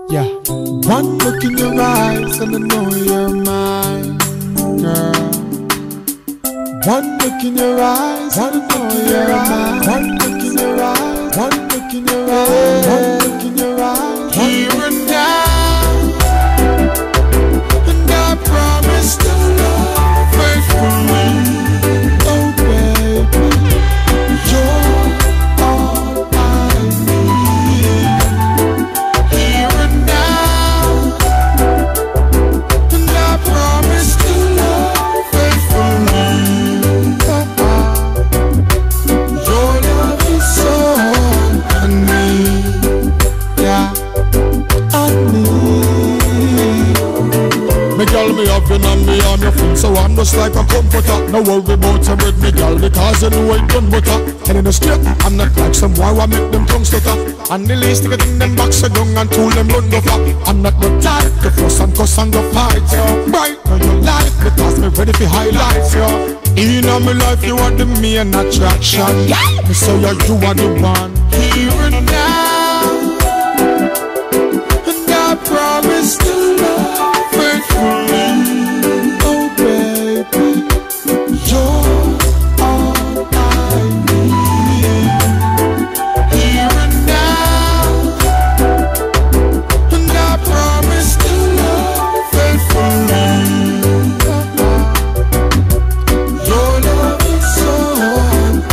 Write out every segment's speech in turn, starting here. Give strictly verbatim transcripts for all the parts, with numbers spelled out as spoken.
Yeah. One look in your eyes and I know you're mine, girl. One look in your eyes, one know you're mine. One look in your eyes, one look in your eyes, one look in your eyes. Here and now, and I promise to love faithfully. Oh baby, you're all I need. Here and now, and I promise to love faithfully. Your love is so I need, yeah, I need. Me girl, me have you and me on your feet, so I'm just like a comforter. No worry about your with me girl, because you know I done butter. And in the street, I'm not like some boy who make them tongues stutter. And the least they get in them box so down and tool them run go far. I'm not no type to fuss and cuss and go fight, yo. Right now you like because me ready for highlights, yo. In my life you are the main attraction, yeah. Me say yeah, you are the one. Here and now, and I promise to love faithfully. Oh baby, you're all I need. Here and now, and I promise to love faithfully. Your love is so I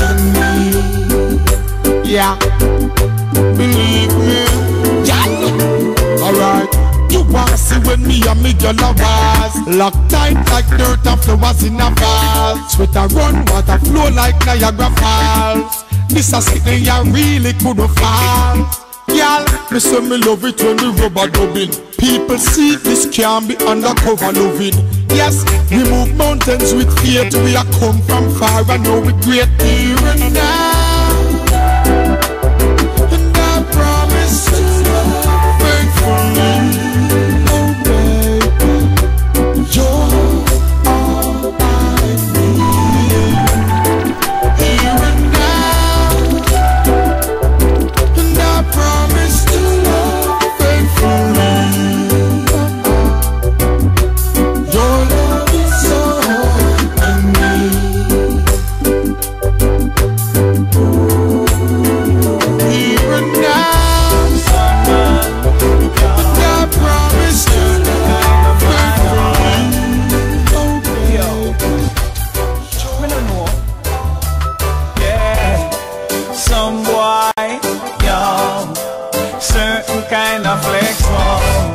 need. Yeah, believe me. Yeah. Alright. You wanna see when me and me girl a was locked tight like dirt and flowers in a vase. Sweat a run, water flow like Niagara Falls. This a sitting ya really couldn't fall. Y'all, me say me love it when me rubber dubbing. People see this can be undercover loving. Yes, we move mountains with faith. We are come from far and know we great here and now. And I promise to love faithfully. Oh baby, you're all I need. Here and now, and I promise to love faithfully. Your love is so I need. Here and now, and I promise to love faithfully. Oh baby, Me no know. Yeah, some boy, yo, certain kind of flex one.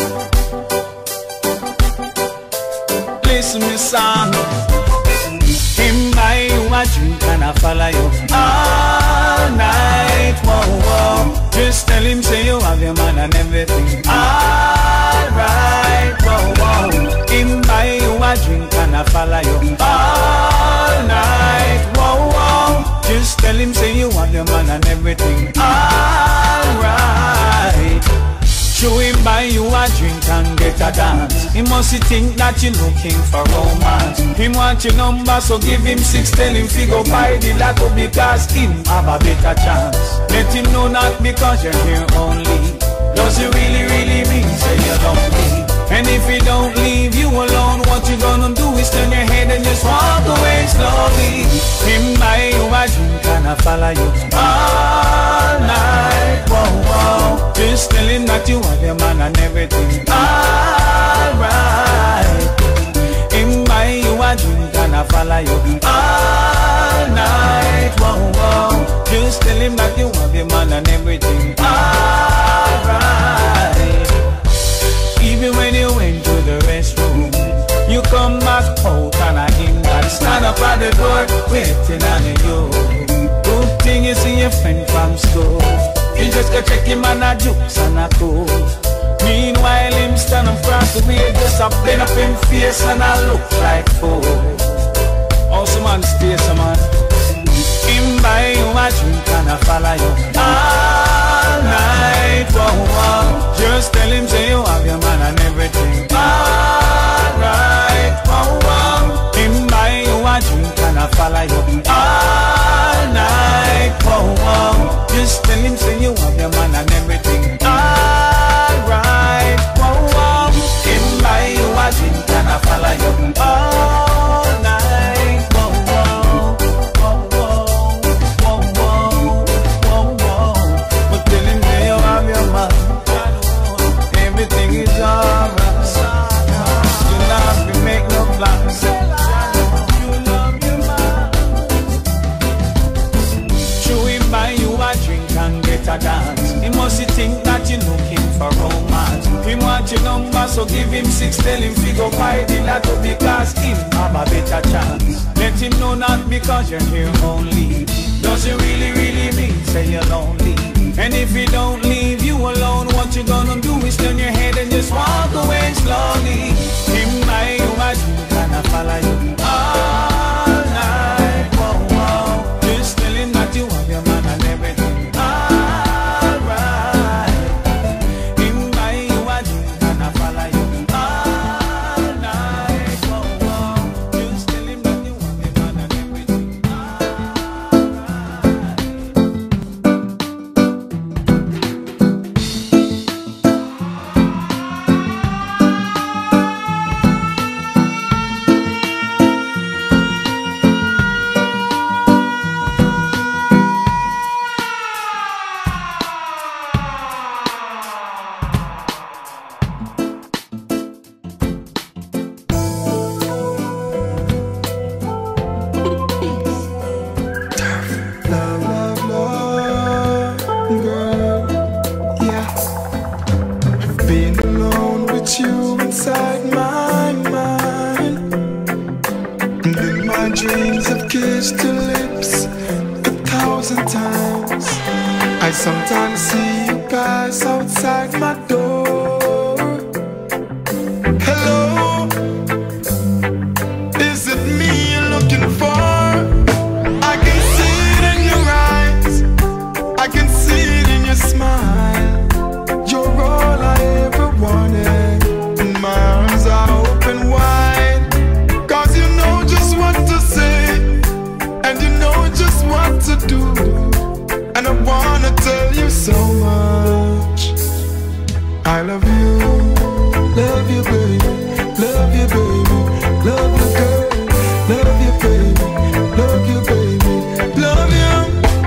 Listen me song. Him buy you a drink and I follow you all night. Whoa, whoa. Just tell him say you have your man and everything. Alright, whoa, whoa. Him buy you a drink and I follow you all night. Whoa, whoa. Just tell him say you have your man and everything. Alright. Show him buy you a drink and get a dance. He must think that you're looking for romance. Him want your number, so give him six, tell him fi go buy the lotto because him have a better chance. Let him know not because you're here only. Does it really, really mean say you don't leave? And if he don't leave you alone, what you gonna do is turn your head and just walk away slowly. Him buy you a drink and I follow you all night. Whoa, whoa. Just tell him that you have your man and everything. Alright. Him buy you a drink and I follow you all night. Whoa, whoa. Just tell him that you have your man and everything. Alright. Even when you went to the restroom, you come back out and I him that stand up at the door waiting on you. Good thing you see your friend from school. You just go check him on a jukes and a cool. Meanwhile him stand up across the way, just a bend up him face and I look like fool. Also man, stay some man. Him buy you a drink and I follow you all night. Whoa, whoa. Just tell him say you have your man and everything. Alright, whoa, whoa. Him buy you a drink and I follow you all night. Whoa, whoa. Just tell him say you have your man and everything. Alright. better dance. He must think that you're looking for romance. He want your number, so give him six, tell him fi go buy the lotto because him have a better chance. Let him know not because you're here only. Does it really, really mean say you're lonely? And if he don't leave you alone, what you gonna do is turn your head and just walk away slowly. Him by you, I do gonna follow you all night. Whoa, whoa. Just tell him that you have your man and everything. Alright. Him by you, I do gonna follow you all night. Whoa, whoa. Just tell him that you have your man and everything. I sometimes see you guys outside my door. Hello, is it me you're looking for? I can see it in your eyes, I can see it in your smile. You're all I ever wanted, and my arms are open wide. Cause you know just what to say, and you know just what to do. And I wanna tell you so much. I love you, love you baby, love you baby, love you girl, love you baby, love you baby, love you.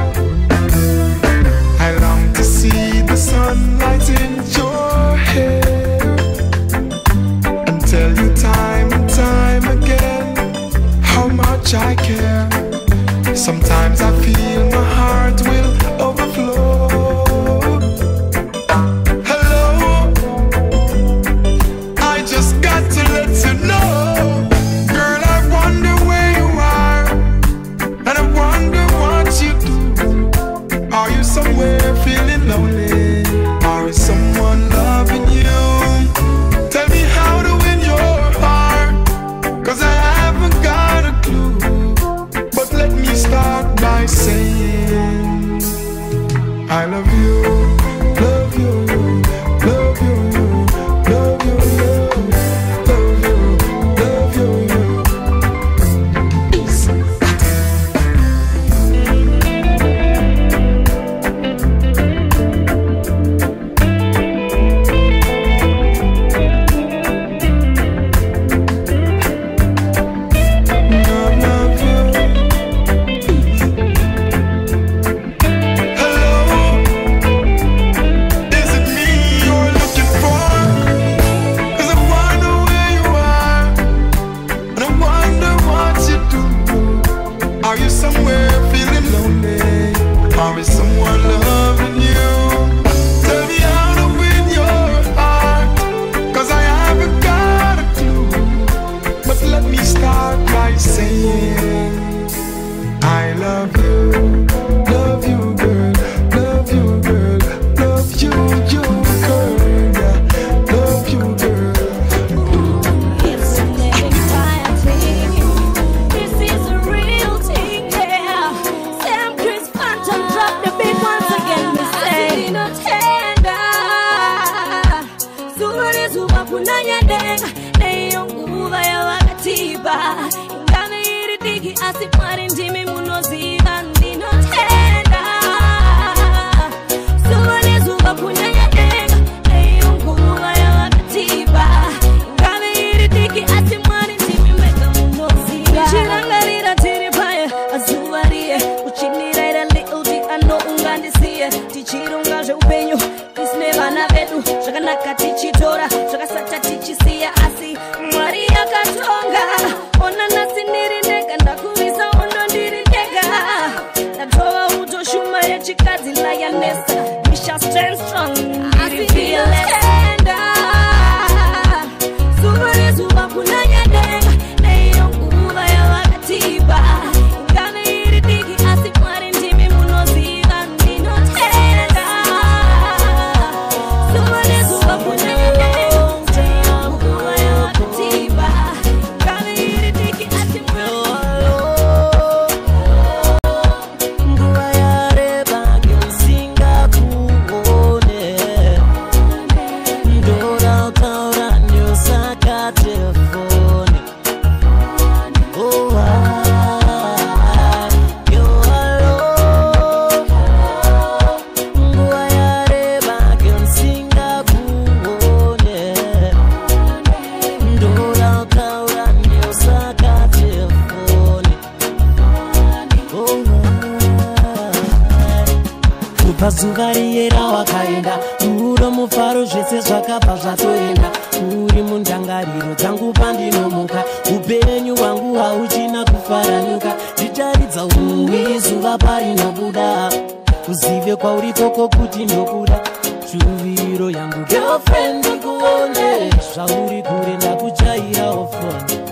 I long to see the sunlight in your hair, and tell you time and time again how much I care. Sometimes I feel my heart will overflow. Hello, I just got to let you know, girl, I wonder where you are, and I wonder what you do. Are you somewhere feeling lonely? Or is someone loving you? Tell me how to win your heart, cause I haven't got a clue. But let me start by saying I love you, love you, love you, love you, love you, love you, love you. Are you somewhere feeling lonely? Or is someone loving you? Tell me how to win your heart, cause I haven't got a clue. But let me start by saying I love you, love you girl, love you girl, love you, you girl, yeah, love you girl. Ingane iri digi asipari ndimi munoziva ndino tenda. Suwane zuba kunyanya denga neyo nguva ya wakatiba. Ingane iri digi asipari ndimi mega munoziva. Chirangarira tiri paya azuvarie uchinira ira little bit ano ungandisiye. Tichirunga zve upenyu tisine vana vedu zvakanaka tichitora zvakasata tichisiya asi Mwari yakatonga. Ona nasi ndiri ndega ndakuvisa uno ndiri ndega. Ndatova utoshuma yechikadzi layanesa. waiyera wakaenda rudo mufaro zvese zvakabva zvatoenda uri mundangariro dzangu pandinomuka upenyu hwangu hauchina kufaranuka ndicharidza umwe zuva parinobuda uzive kwauri koko kuti ndokuda shuviro yangu girlfriend kuone zvauri kure ndakuchaira ofoni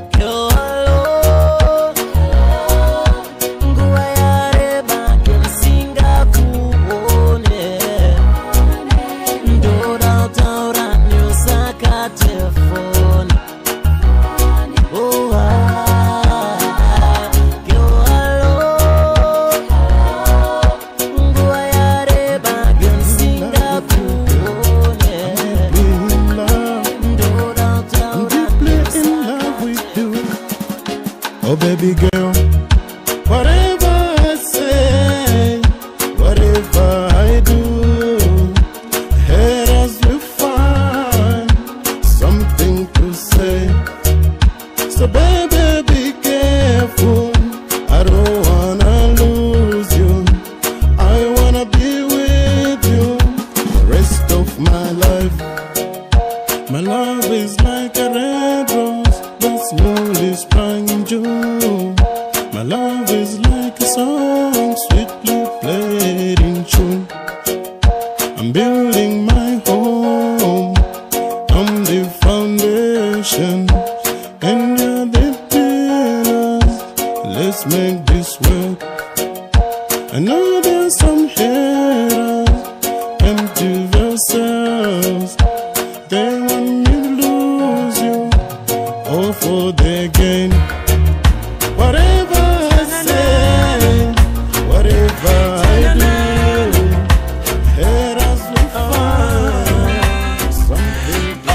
Oh baby girl, whatever I say, whatever I do, haters will find something to say. So baby be careful, I don't wanna lose you. I wanna be with you the rest of my life. My love is like a red rose that's newly sprung in June. My love is like a song sweetly played in tune. I'm building my home on the foundation, and you're the pillars. Let's make this work. I know there's some haters, empty vessels. They want me to lose you, all for their gain. Whatever I say, whatever I do, haters will find something to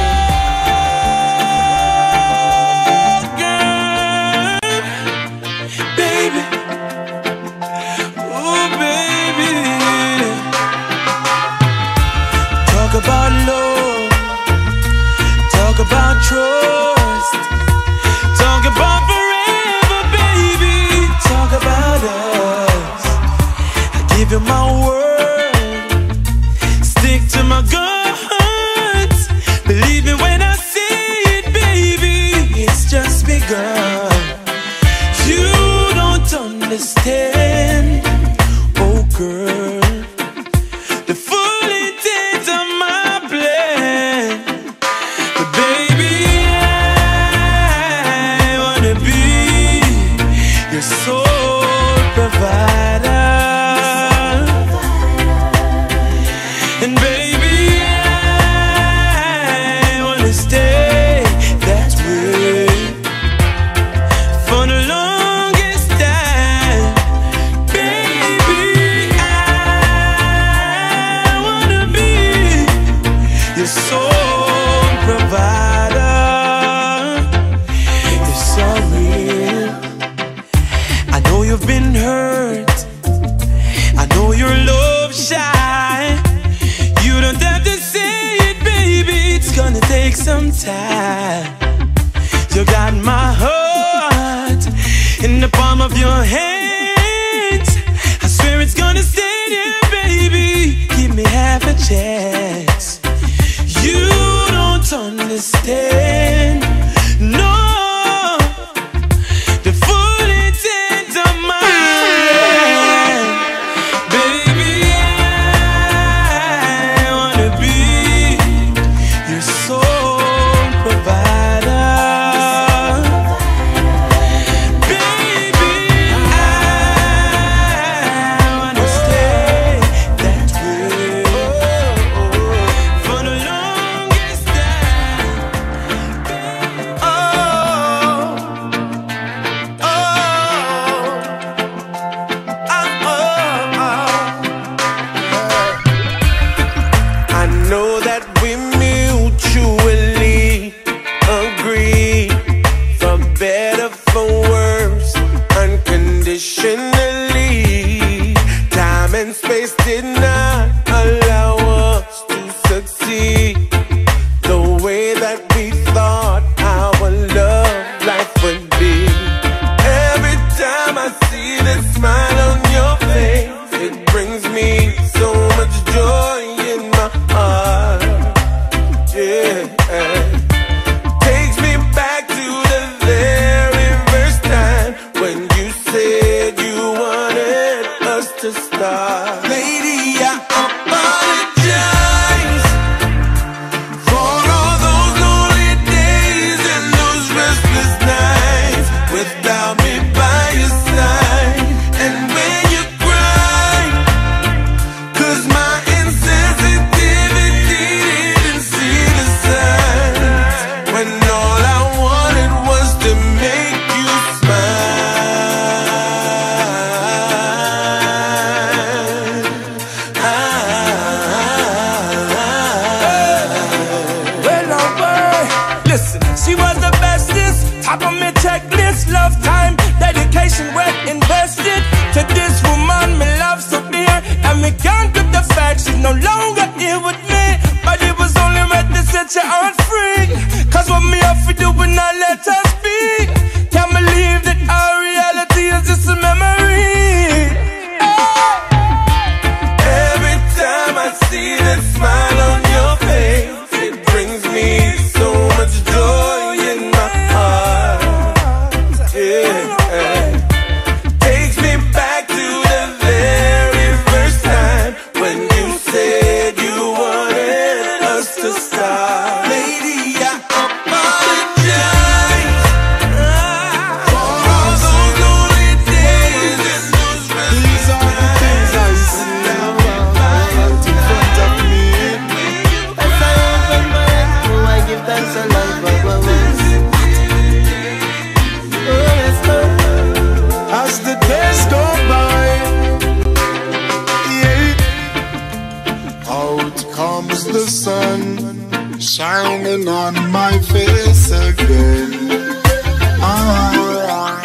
say. Baby, oh baby, talk about love, talk about trust, talk about forever, baby, talk about us. I give you my word, stick to my guns. Believe me when I say it, baby, it's just begun. You don't understand, oh girl, the full intent of my plan. But baby, I wanna be your sole provider. And baby, I wanna stay that way for the longest time. Baby, I wanna be your sole provider. You're so real. I know you've been hurt, I know you're love shy. You don't have to say it, baby, it's gonna take some time. You got my heart in the palm of your hands. I swear it's gonna stay there, baby. Give me half a chance. You don't understand, no, the full intent of my life. Baby, I wanna be your sole provider. Baby, I wanna stay that way. out comes the sun, shining on my face again. Ah,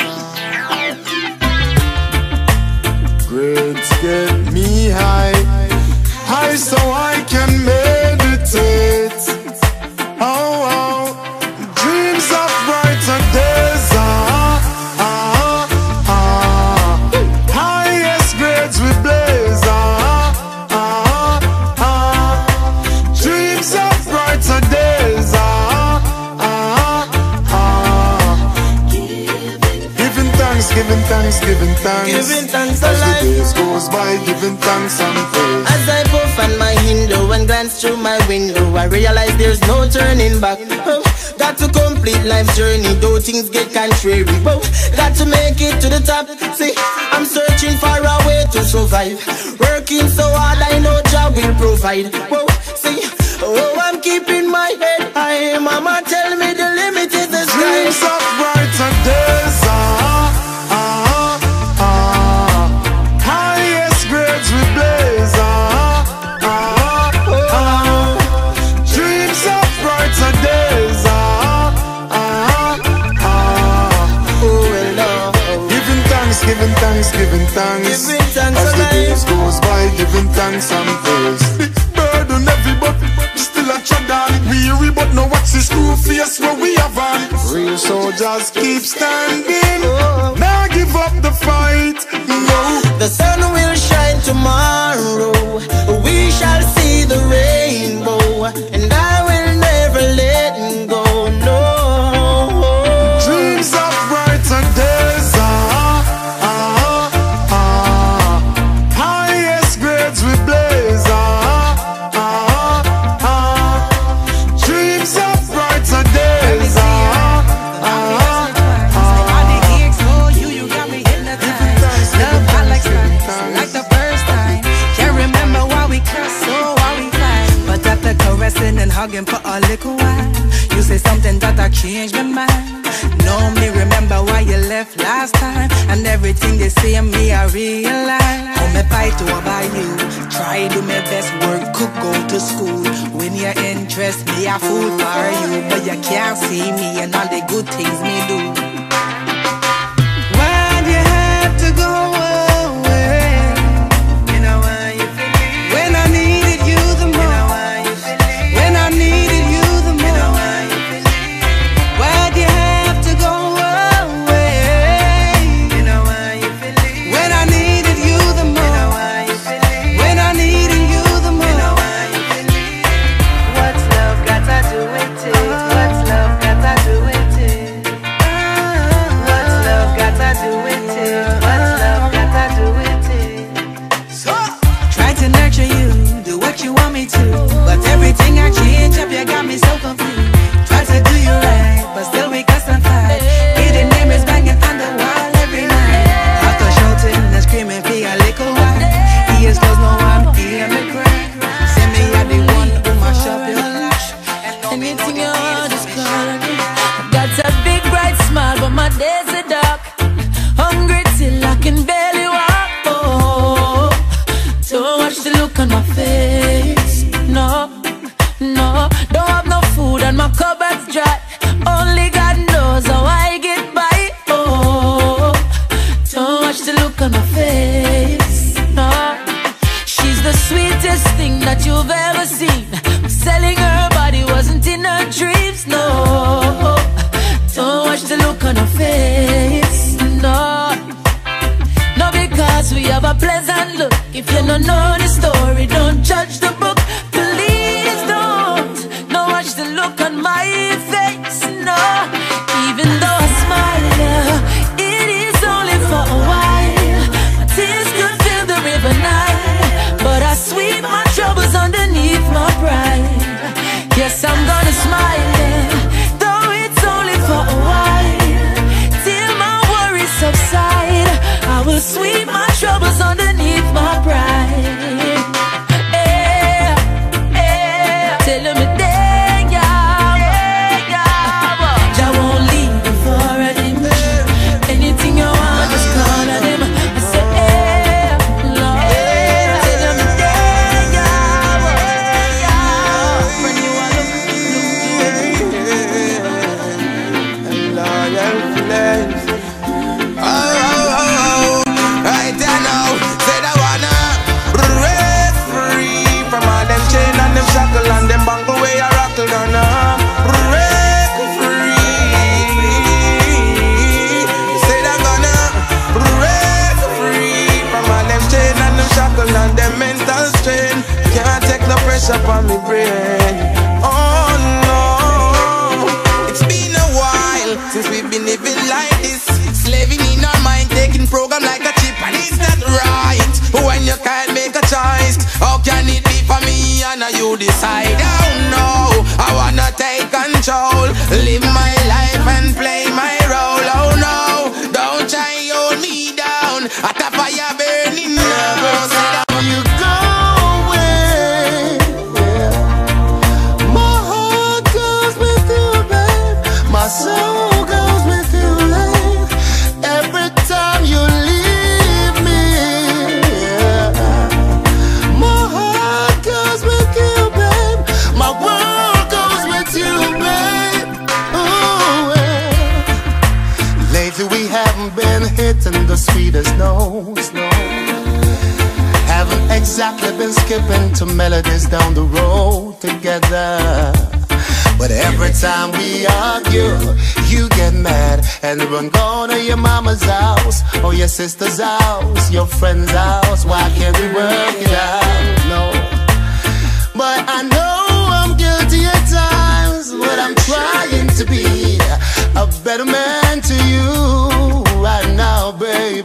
grades get me high, high so I can meditate. Oh, oh, dreams of brighter days. Ah, ah, ah. Highest grades we blaze. Ah, ah, ah. Dreams of brighter days. Ah, ah, ah. Giving thanks, giving thanks, giving thanks. Giving thanks as alive. the days goes by, giving thanks and praise. As I puff on my window and glance through my window, I realize there's no turning back. Oh, got to complete life's journey, though things get contrary. Oh, got to make it to the top. See, I'm searching for a way to survive. Working so hard, I know Jah will provide. Whoa, see, oh, I'm keeping my head high. Mama tell me the limit is the sky. Dreams of brighter days. Ah, ah, ah. Highest grades we blaze. Ah, ah, ah. Dreams of brighter days. Ah, ah, ah. Oh, well, no. Giving thanks, giving thanks, giving thanks. Giving thanks as the alive. days goes by, giving thanks and praise. Big burden heavy, but still a tread on. Weary, but no watch the screw face where we have on. Real soldiers keep standing. Oh. Now give up the fight. No. The sun will shine tomorrow. We shall see the rainbow, and I will never let go. No. Dreams of brighter days. Ah, ah, ah. Highest grades we blaze. Ah, ah, ah. Dreams of brighter days. Ah, ah, ah. All the gigs for you, you got me hypnotized. Love hot like Spanish, like the first time. Can't remember why we cuss or why we fight, but after caressing and hugging for a little while, you say something that I changed my mind. No, me remember why you left last time, and everything they say of me I realize. How me fight over you, try do my best work, could go to school. When your interest me I fool for you, but you can't see me and all the good things me do. Why'd you have to go away? You know why you feel me? When I needed you the most. You know why you feel me? When I needed you the most. You know why you feel me? Why'd you have to go away? You know why you feel me? When I needed you the most. You know why you feel me? When I needed you the most. You know why you feel me? What's love got to do with it? What's love got to do with it? What's love got to do with it? What's love got to do with it? So, try to nurture you, do what you want me to, but everything I change up, you got me so confused. Try to do you right, but still we cuss and fight. Hidden name is banging on the wall every night. After shouting and screaming for a little while, he is close, no one hear me cry. Say me I the one who mash up your life. Anything you want is gonna do. Got a big bright smile, but my days are dark. Hungry till I can barely walk. Oh, don't watch the look on my face. No, no, don't have no food and my cupboard's dry. Only God knows how I get by. Oh, don't watch the look on my face. No, she's the sweetest thing that you've ever seen. Selling her body wasn't in her dreams. No, don't watch the look on her face. No, no, because we have a pleasant look. If you don't know the story, don't judge the book. Please don't. No, watch the look on my face. No, even though I smile, yeah, it is only for a while. My tears could fill the river Nile, but I sweep my troubles underneath my pride. Yes, I'm gonna smile, yeah, though it's only for a while. Till my worries subside, I will sweep my troubles underneath my pride. pressure upon me brain. Oh no, it's been a while since we've been living like this, slaving in our mind, taking program like a chip, and it's not right. When you can't make a choice, how can it be for me and you decide? Oh no, I wanna take control, live my life and play my role. Oh no, don't try hold me down, at a fire burning now. Where you going? Yeah. My heart goes with you, babe. My soul goes with you, babe. Every time you leave me, yeah. My heart goes with you, babe. My world goes with you, babe. Ooh, yeah. Lately we haven't been hitting the sweetest notes, no. Haven't exactly been skipping to melodies down the road together. But every time we argue, you get mad and run go to your mama's house or your sister's house, your friend's house. Why can't we work it out? No. But I know I'm guilty at times, but I'm trying to be a better man to you right now, baby.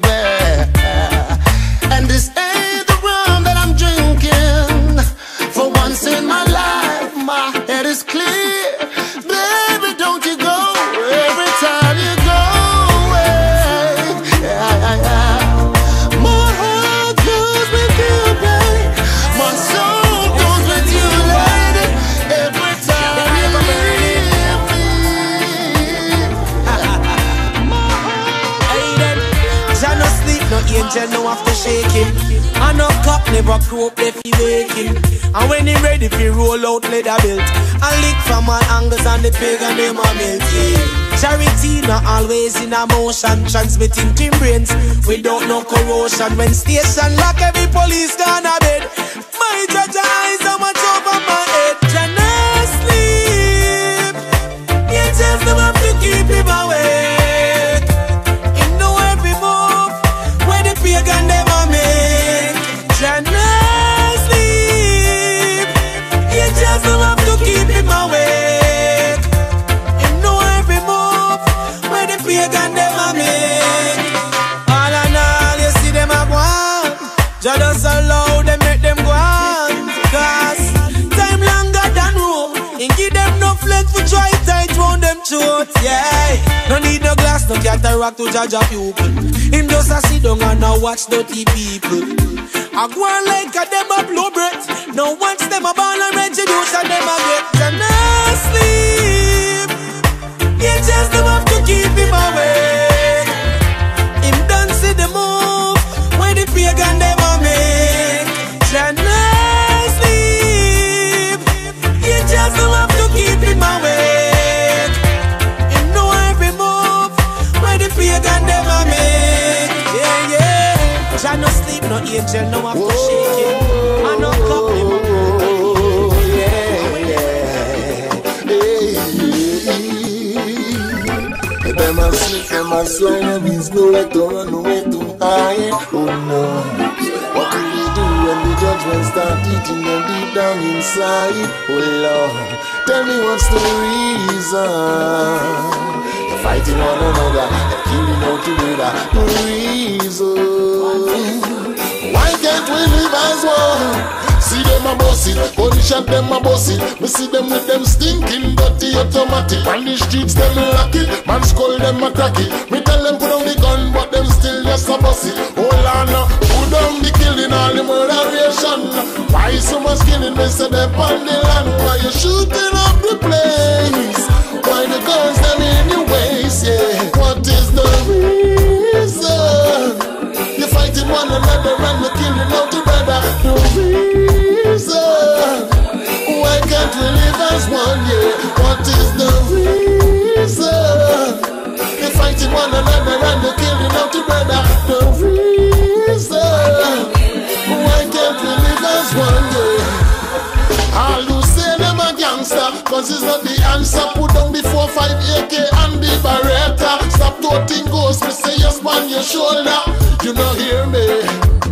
And this ain't the rum that I'm drinking. For once in my life, my head is clear. Baby, don't you go every time you go away. Yeah, yeah, yeah. My heart goes with you, babe. My soul goes with you, lady. Every time you leave me. My heart. Hey then, Jah no sleep, no angel, no have to shake him. I no cop never croak, they fi waking. And when he ready fi roll out leather belt, I lick from all angles and the pagan them a melt, yeah. Charity not always in a motion, transmitting twin brains without no corrosion. When station lock, every police gone a bed. My judge eyes are much over my head. Jah no sleep, angels them have to keep him awake. Him know every move where the pagan them a make. Jah no sleep, angels them have to keep him awake. Him know every move where the pagan them a make. All and all you see them a go on, Jah just allow them make them go on. Cause time longer than rope, and give them no flex for try tight round them throat, yeah. No need no glass, no cataract to judge a pupil. Him just a sit down and a watch dirty people. I go on like a them a blow breath. No once them a ball and retribution them a get. Jah no sleep, angels them have to keep him awake. Him done see the move where the pagan them a make. Jah no sleep, angels them have to keep him awake. Him know every move where the pagan them a make. Yeah, yeah. Jah no sleep, no angel, no have to shake him. I no cup him up. Them a slip, them a slide, and there's no way to run away too high. Oh no, what will we do when the judgment start eating them deep down inside? Oh Lord, tell me what's the reason? They're fighting one another, they're killing out together. No reason. Why can't we live as one? See them a bossy, body shot them a bossy. Me see them with them stinking dirty automatic. On the streets them lock it, man skull them a crack it. Me tell them put down the gun, but them still just a bossy. Hold on now, put down the killing, all the murderation. Why so much killing? Me say them on the land. Why you shooting up the place? Why the guns them in your waist? Yeah, what is the reason? You're fighting one another and you're killing out together. The reason? Why can't we live as one? Yeah, what is the reason? You're fighting one another and you're killing out together. The reason? Why can't we live as one? Yeah. All who say them a gangster, cause it's not the answer. Put down the four five A K and the Beretta. Stop toting ghosts, me say yes on your shoulder. You know hear me.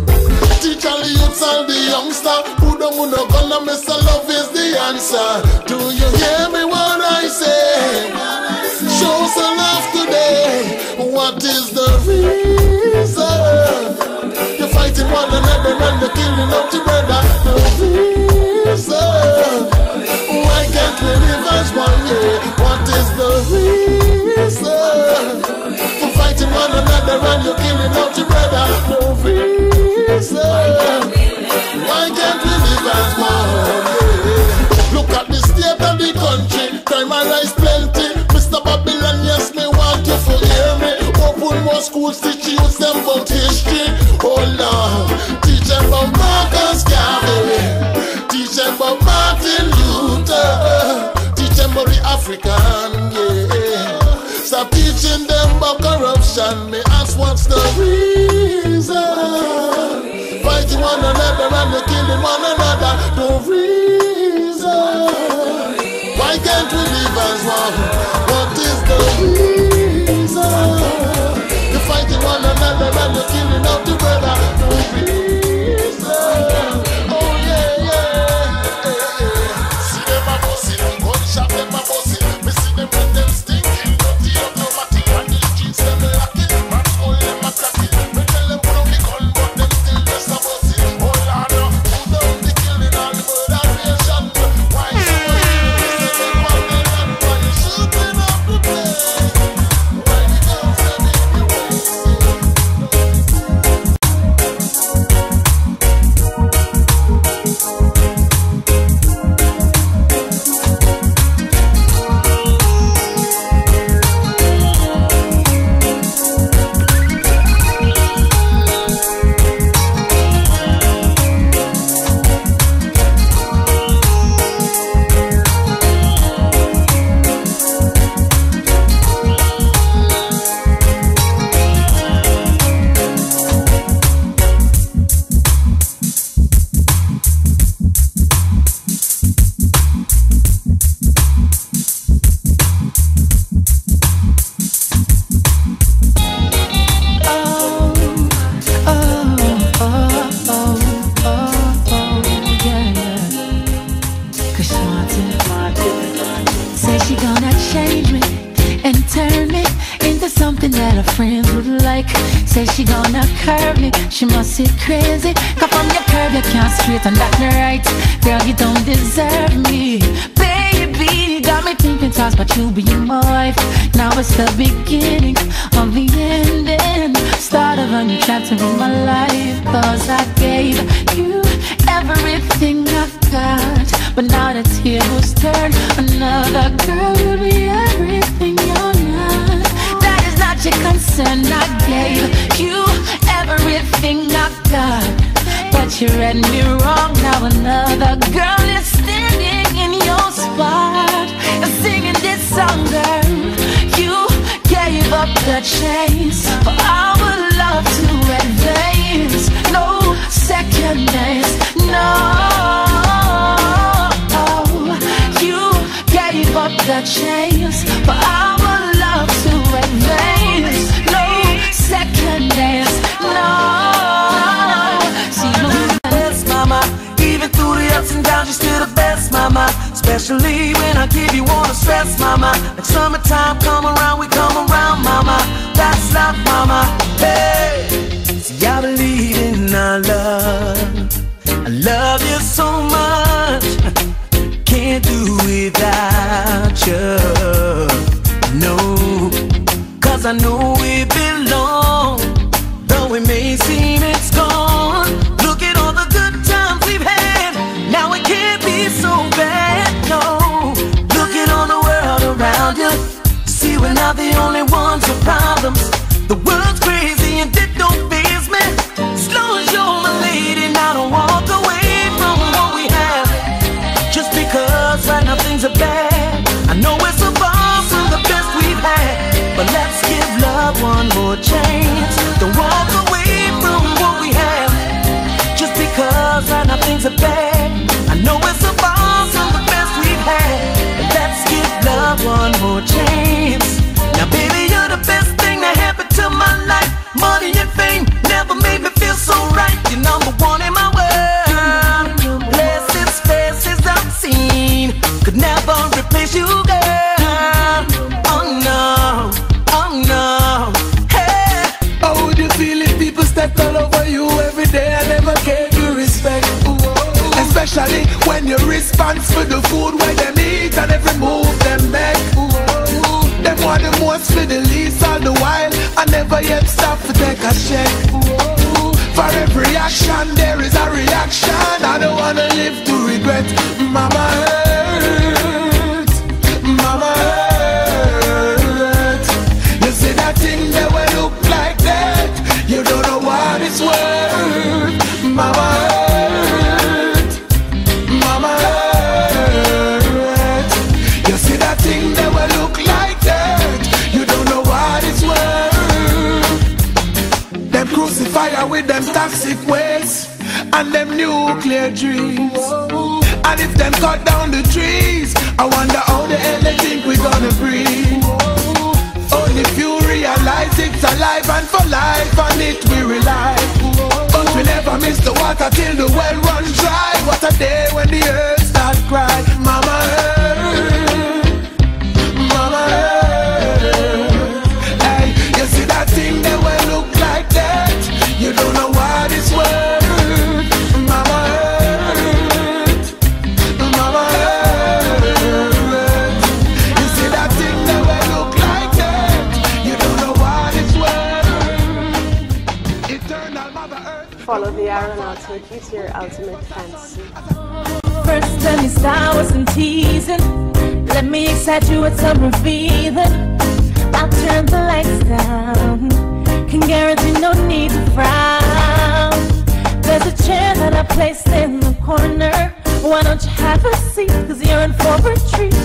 Teach all the youths and the youngster who don't want no gun and miss love is the answer. Do you hear me what I say? Show some love today. What is the reason? You're fighting one another and you're killing up your brother. The reason? Why can't we live as one? Yeah. What is the reason? For fighting one another and you're killing out your brother. No reason. Why can't we live as one? Yeah. Look at the state of the country. Crime and rise plenty. Mister Babylon, yes, me want you to hear me. Open more schools, teach youth them about history. Oh Lord, teach them about Marcus Garvey. Teach them about Martin Luther. Teach them about the African, yeah. Stop teaching them about corruption. Me ask what's the reason? Fighting one another and they killing one another. No reason. Why can't we live as one? What is the reason? You're fighting one another and you're killing out the brother. No reason. Oh yeah, yeah, yeah, yeah. See them a bossy, gunshot them a bossy. Me see them when them stinking, dirty up no matty. And the streets them lacking, man all them a cracking. Me tell them put on the gun, but them still just a bossy. Oh Lord, no, who down the killing all the murderation? Why so much people say they want them and why you shooting up the place? Why the girls say they be wasting? Says she gonna change me and turn me into something that her friends would like. Says she gonna curve me, she must sit crazy. Cause from your curve you can't straighten that me right. Girl, you don't deserve me. Baby, you got me thinking twice about you being my wife. Now it's the beginning of the ending, start of a new chapter in my life. Cause I gave you everything I've got, but now the tables turn. Another girl will be everything you're not. That is not your concern. I gave you everything I've got, but you read me wrong. Now another girl is standing in your spot, singing this song, girl. You gave up the chase for our love to advance. No second dance, no. You gave up the chance for our love to advance. No second dance, no. See the best, mama. Even through the ups and downs, you're still the best, mama. Especially when I give you all the stress, mama. Like summertime come around, we come around, mama. That's love, mama. Hey, see, I believe in our love. I love you so much, can't do without you. No, cause I know we belong, though it may seem it's gone. Look at all the good times we've had, now it can't be so bad, no. Look at all the world around you, see we're not the only ones with problems. The world's crazy and it don't faze me. As long as you're my lady, now don't walk away from what we have. Just because right now things are bad, I know we're so far from the best we've had, but let's give love one more chance. Don't walk away from what we have. Just because right now things are bad, I know we're so far from the best we've had, but let's give love one more chance. Now baby, you're the best thing that happened response for the food where them eat and every move them make. Ooh, ooh. Them want the most for the least all the while. I never yet stop to take a check. Ooh, for every action there is a reaction. I don't wanna live to regret. Mama hurt, mama hurt. You see that thing that will look like that. You don't know what it's worth. Mama hurt, mama hurt. You see that thing that will look like that. You don't know what it's worth. Them crucify her with them toxic ways and them nuclear dreams. And if them cut down the trees, I wonder how the hell they think we gonna breathe. Only few realize it's alive and for life, on it we rely. But we never miss the water till the well runs dry. What a day when the earth starts cry. Mama hurt, mama hurt. Hey, you see that thing that will look like that. You don't know what it's worth. Mama hurt, mama hurt. You see that thing that will look like that. You don't know what it's worth. Eternal Mother Earth. Follow the arrow and I'll take you to your ultimate fantasy. First let me start with some teasing. Let me excite you with some revealing. I'll turn the lights down. Can guarantee no need to frown. There's a chair that I placed in the corner. Why don't you have a seat, cause you're in for a treat.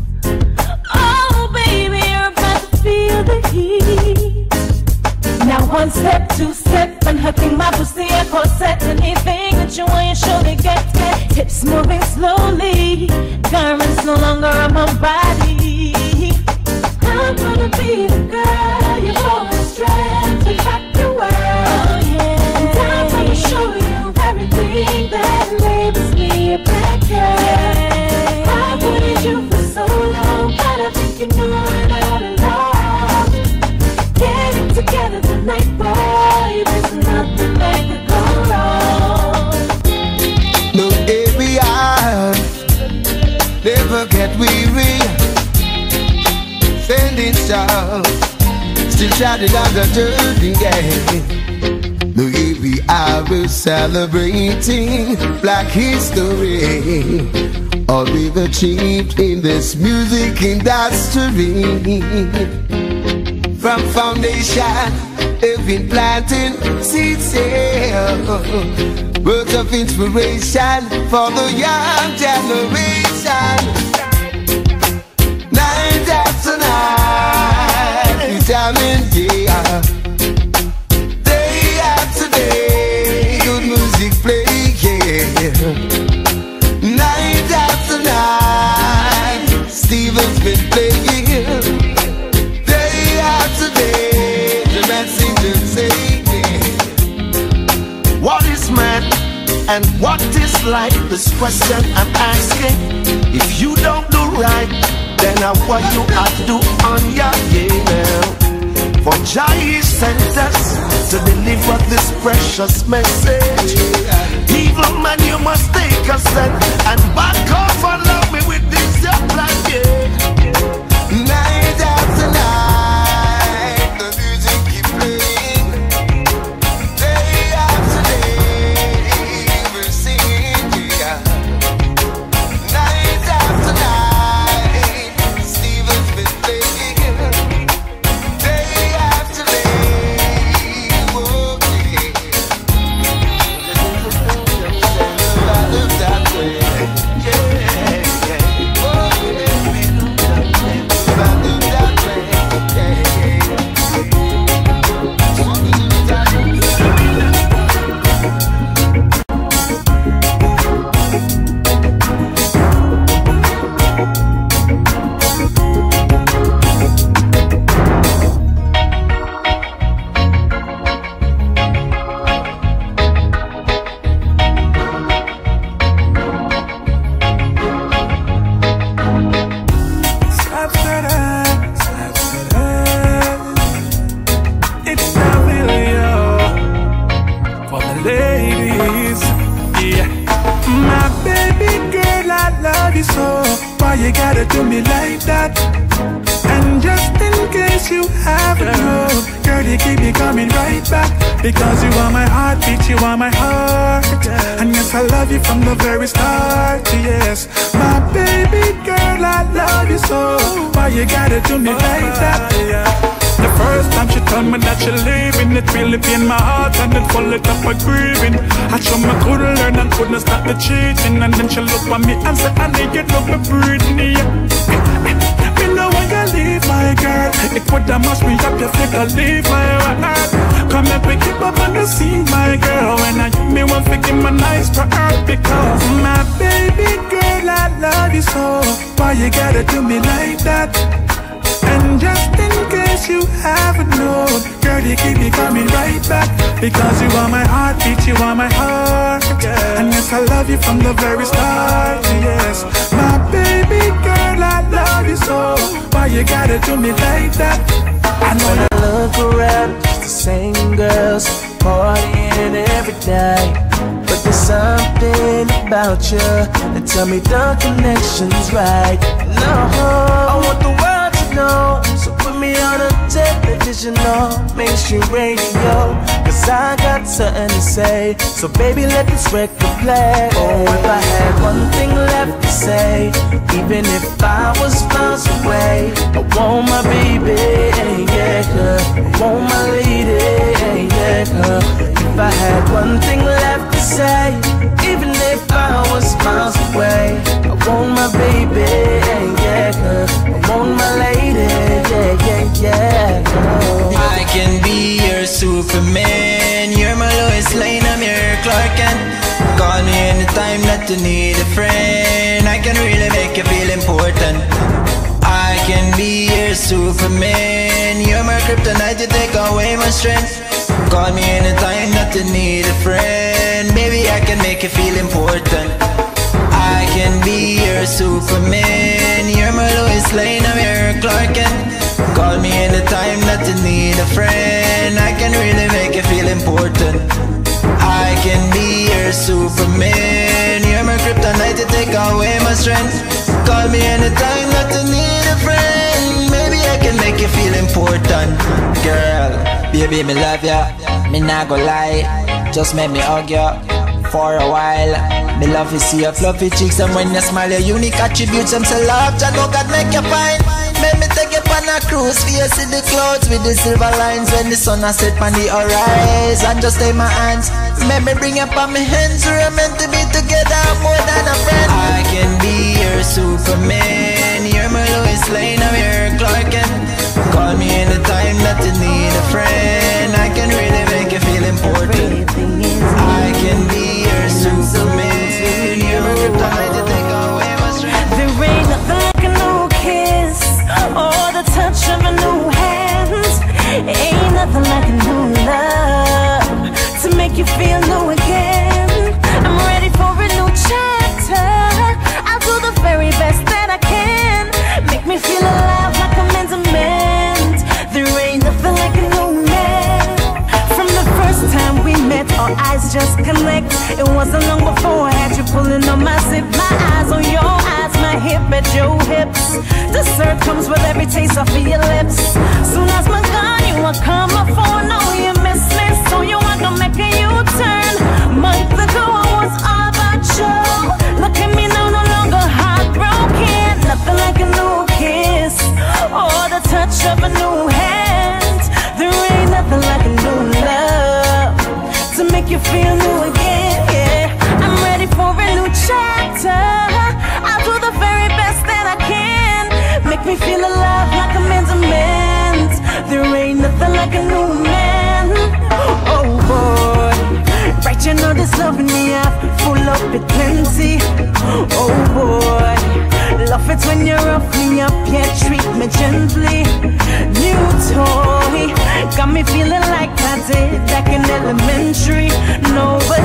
Oh baby, you're about to feel the heat. Now one step, two step, unhooking my pussy and corset. Anything that you want, you surely get, get. Hips moving slowly, garments no longer on my body. I'm gonna be the girl you've always dreamt to rock your world. Oh yeah, and I'm gonna show you everything that enables me a bad girl. I've wanted you for so long, but I think you know it all along. Getting together tonight, boy, there's nothing that could go wrong. No, here we are, never get weary. Sending stars, still shouting out the dirty game. No, here we are, we're celebrating Black history. All we've achieved in this music industry. From foundation, they've been planting seeds here. Words of inspiration for the young generation. Night after night, vitamin D. Day after day, good music playing. Night after night, Steven's been playing. Day after day, the messenger saying, what is man and what is life? This question I'm asking. If you don't do right, then I what you have to do on your day now. For Jah is sent us to deliver this precious message. Evil man, you must take a stand and back off and love me with this your plan, yeah. Night after night, the music keep playing. Day after day, we're singing, yeah. Night after night, Steven's been playing. Day after day, whoa, yeah. I love that way, yeah. gotta do me like that. And just in case you haven't known, girl, you keep me coming right back. Because you are my heartbeat, you are my heart. And yes, I love you from the very start. Yes, my baby girl, I love you so. Why you gotta do me like that? The first time she told me that she leaving, it really pained my heart and it full it up with grieving. I told me I couldn't learn and couldn't stop the cheating. And then she looked at me and said, I need you to love me breathing. Me know I can leave my girl. It would have must me up if you can leave my heart. Come and pick it up on the scene, my girl. When I give me one for give my nice for her. Because my baby girl, I love you so. Why you gotta do me like that? And just in case you haven't known, girl, you keep me coming right back. Because you are my heartbeat, you are my heart. And yes, I love you from the very start. Yes, my baby girl, I love you so. Why you gotta do me like that? I know I look around, just the same girls partying every day. But there's something about you that tell me the connection's right. No, I want the world to know, so put me on a television or mainstream radio. Cause I got something to say, so baby let this record play. Oh, if I had one thing left to say, even if I was miles away, I want my baby, yeah, I want my lady, yeah. If I had one thing left to say, even if I was miles away, I want my baby, yeah, I want my lady, yeah, yeah, yeah. I can be your Superman, you're my Lois Lane, I'm your Clark Kent. Call me anytime that you need a friend, I can really make you feel important. I can be your Superman, you're my kryptonite, you take away my strength. Call me anytime that you need a friend, baby I can make you feel important. I can be your Superman, you're my Lois Lane, I'm your Clark Kent. Call me anytime that you need a friend, I can really make you feel important. I can be your Superman, you're my kryptonite, you take away my strength. Call me anytime that you need a friend, maybe I can make you feel important. Girl, baby me love ya, me nah go lie, just make me hug ya for a while. Me love to see your fluffy cheeks, and when you smile your unique attributes, I'm so love, I know God make you fine. Make me take you on a cruise, for you see the clouds with the silver lines when the sun has set on the horizon. Just take my hands, make me bring you on my hands, we're meant to be together more than a friend. I can be your Superman, you're my Lois Lane, I'm your Clark Kent. Call me anytime that you need a friend, I can really make you feel important. I can be your Superman, you're my kryptonite, you take away my strength. There ain't nothing like a new kiss or the touch of a new hand. Ain't nothing like a new love to make you feel new again. I'm ready for a new chapter, I'll do the very best that I can. Make me feel alive like I'm in demand. There ain't nothing like a new man. From the first time we met, our eyes just connect. It wasn't long before I had you pulling on my zip. My eyes on your eyes, my hip at your hips. Dessert comes with every taste off of your lips. Soon as my gun, you will come up for. No, you miss me, so you want to make a U-turn. Month ago I was all about you. Look at me now, no longer heartbroken. Nothing like a new kiss or the touch of a new hand. There ain't nothing like a new love to make you feel new again, yeah. I'm ready for a new chapter, I'll do the very best that I can. Make me feel alive like I'm in demand. There ain't nothing like a new man. Oh boy, right, you know this loving me up, full up with plenty. Oh boy, love it when you rough me up, yeah, treat me gently. New toy, got me feeling like I did back in elementary. No, but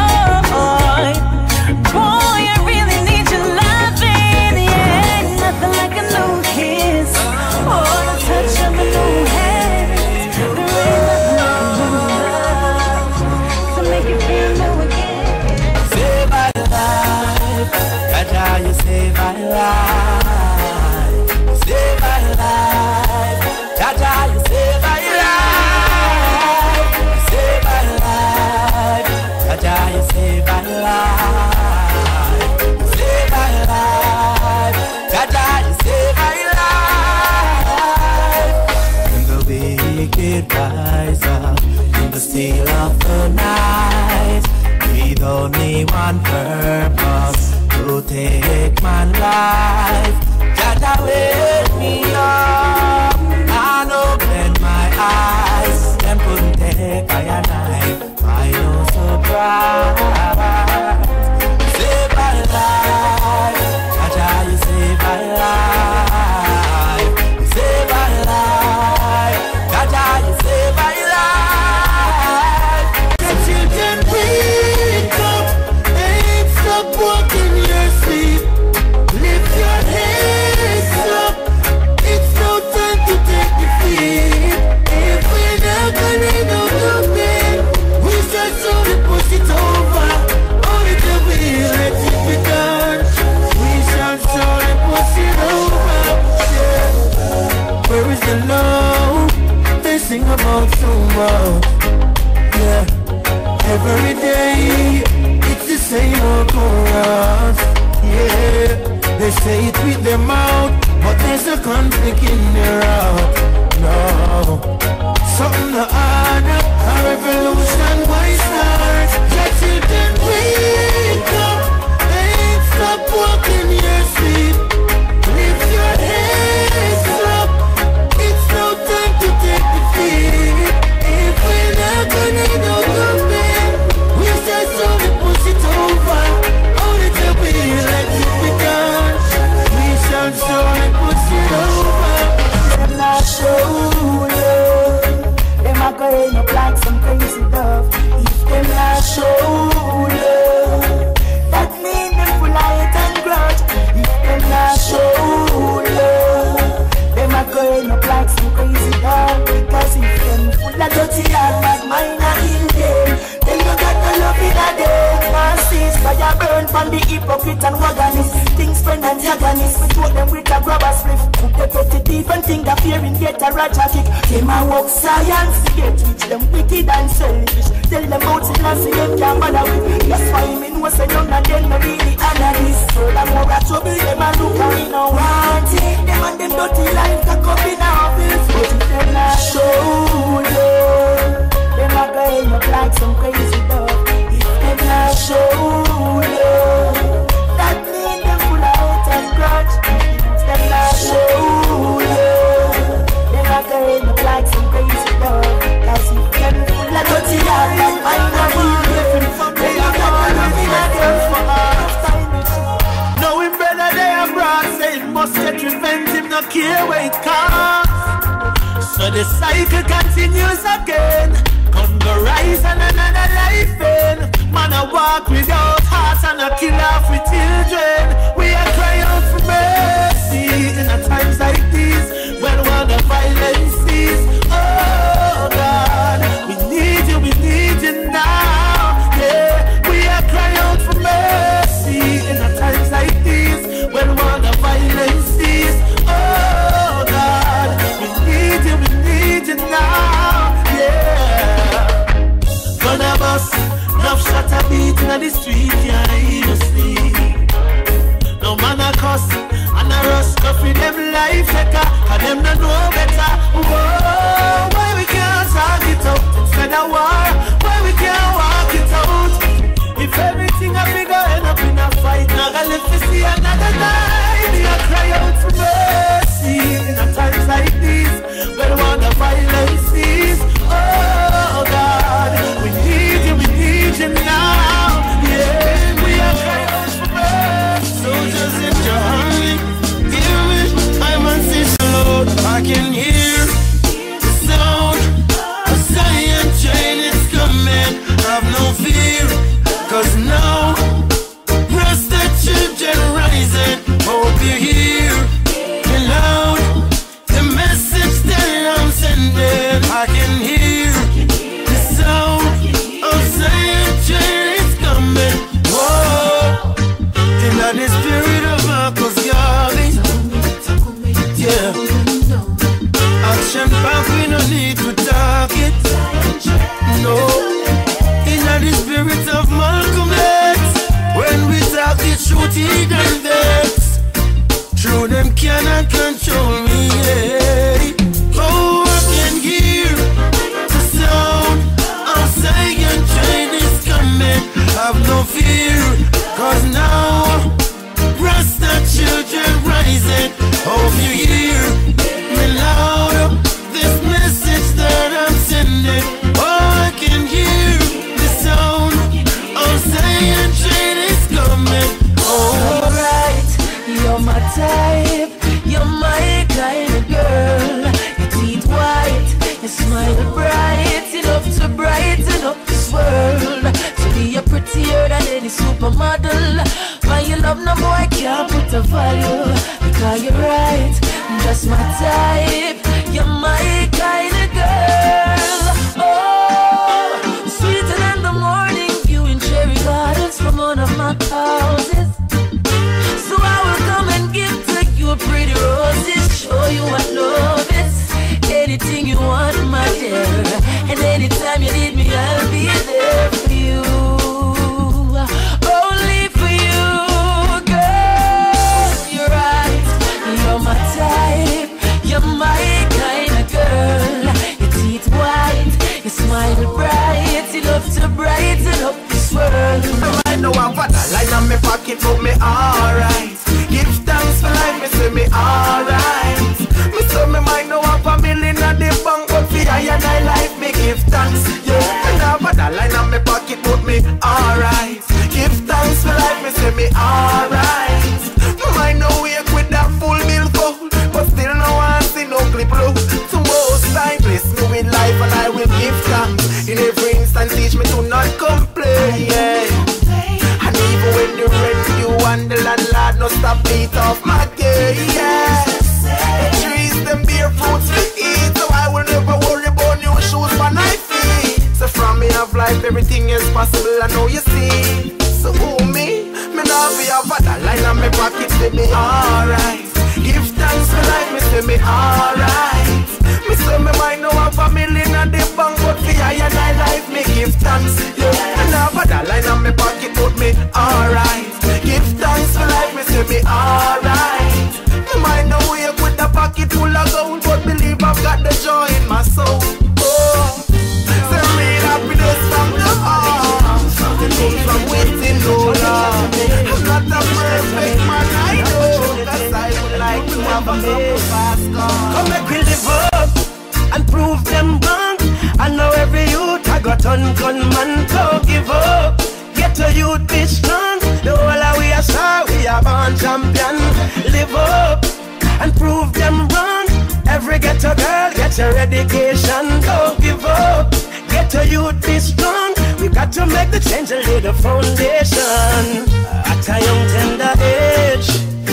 joy, boy, I really need your loving, yeah. Nothing like a new kiss or the touch of a new hand. There ain't nothing like a new love to make you feel new again. Save my life, that's how you save my life. save my life. Jaja, you save my life. You save my life. Jaja, you save my life. You save my life. Jaja, you save my life. When the wicked rise up in the still of the night, with only one purpose, to take my life. Jaja, wake me up and open my eyes. Them couldn't take I and I, I no surprise. Save my life, Jaja, you save my life. You save my life, Jaja, you save my life. The children wake up, ain't stop walking your sleep. Lift your heads up, it's no time to take defeat. If we're not gonna go to bed, we just only push it over. Only till we let it be done, we shall surely push it over. Yeah. Where is the love they sing about so much? Yeah. Every day it's the same old chorus. Yeah. They say it with their mouth, but there's a conflict in their heart. No, something to honor, a revolution why start. Your children wake up, ain't stop walking your sleep. Lift your heads up, it's no time to take defeat. If we're not gonna go to bed, we just only push it over. Only till we let it be done, we shall surely push it over. Them not show love, them a go end up like some crazy dove. If them not show love, that mean them full of hate and grudge. If them not show love, them a go end up like some crazy dove. Because if them full of dirty and bad mind a kill them, then you got no love in a day. Narcissist, fire burn from the hypocrite and wagonist. Things friend and antagonist, we told them with a grabber spliff. Put the petty thief and think that fearing get a raja kick. Them a walk science to get rich, them wicked and selfish. Tell them out in and see them can't bother with. That's why me know say none of them no really analyst. So I'm more a trouble, them a look how we no want it. Them and them dirty life cock up in our bills. But if them not show love, them a go end up like some crazy dog. If them not show love, that mean them full of hate and grudge. If them not show love, them a go end up like some crazy dog. Cause if them full of dirty heart and mind a real different, they a got a love in a girl for us. Knowing better they are brought, say it must get revenge, him no care where it comes. So the cycle continues again. Come the rise and another life in. Man a walk without hearts and a kill off with children. We are cry out for mercy in a times like these, when all the violence is. Oh God, we need you, we need you now. Yeah, we are cry out for mercy in a times like these, when all the violence is. Oh God, we need you, we need you now. Yeah. Gonna bust, enough shot a beat in the street, can't even sleep. No man a cuss, and a rush coffee them life taker, and them no know better. Whoa, why we can't talk it out instead of war? Why we can't walk it out? If everything a figure end up in a fight, now I live to see another night. We a cry out for mercy in a times like these, when all the violence is. Oh God, we need you, we need you now. Yeah, we are crying out for mercy. Soldiers in your army, hear me, I must say Lord. I can hear the sound of Zion train is coming. Have no fear, cause now Rasta children rising. Hope you hear me loud, the message that I'm sending. I can hear the sound of Zion train is coming. Whoa, in the spirit of Marcus Garvey. Yeah. fatigue and vex. True, them cannot control me, yeah. Oh, I can hear the sound of saying train is coming. Have no fear, cause now Rasta children rising. Hope you hear me loud, this message that I'm sending. Oh, I can hear the sound of saying train is coming. Oh, alright, you're my type, you're my kind of girl. Your teeth white, your smile bright, enough to brighten up this world. To be you're prettier than any supermodel. My you love no boy can't put a value. Because you're right, just my type, you're my kind of girl. Oh, sweeter than the morning view in Cherry Gardens from one of my houses. So I will come and give to you pretty roses, show you what love is. Anything you want, my dear, and anytime you need me, I'll be there for you. Only for you, girl. You're right, you're my type, you're my kind of girl. Your teeth white, your smile bright, enough to brighten up this world. I know I've got a line on my pocket, but me alright. Give thanks for life, me say me alright. Me say me might know have a million at the bank, but for I and I life, me give thanks. Yeah, I know I've got a line on my pocket, but me alright. Give thanks for life, me say me alright. Me might know wake with that full bill full, but still no one see no clip low. To most time, bless me with life and I will give thanks. In every instance, teach me to not complain. Yeah. And even when the rent due and the landlord no stop beat off my day, yeah. The trees them bear fruits to eat, so I will never worry about new shoes for my feet. So from me of life, everything is possible, I know you see. So who me? Me now be a father line on my pocket, say me alright. Give thanks for life, me say me alright. Me say me might know have a million at the bank, but for I and I life, me give thanks. Yeah, me now have a line on my pocket, but me alright. Give thanks for life, me say me alright. Me might know wake with a pocket full of gold, but believe I've got the joy in my soul. Oh, say me happiness from the heart. The things from waiting no long. I'm not a perfect man, I know, cause I would like to have a couple fast car. Come make we live up and prove them wrong. I know every youth I got on gunman, don't give up. Get a youth be strong. The whole of we are star, we are born champion. Live up and prove them wrong. Every ghetto girl get your education, don't give up. Get a youth be strong. We got to make the change and lay the foundation. At a young tender age,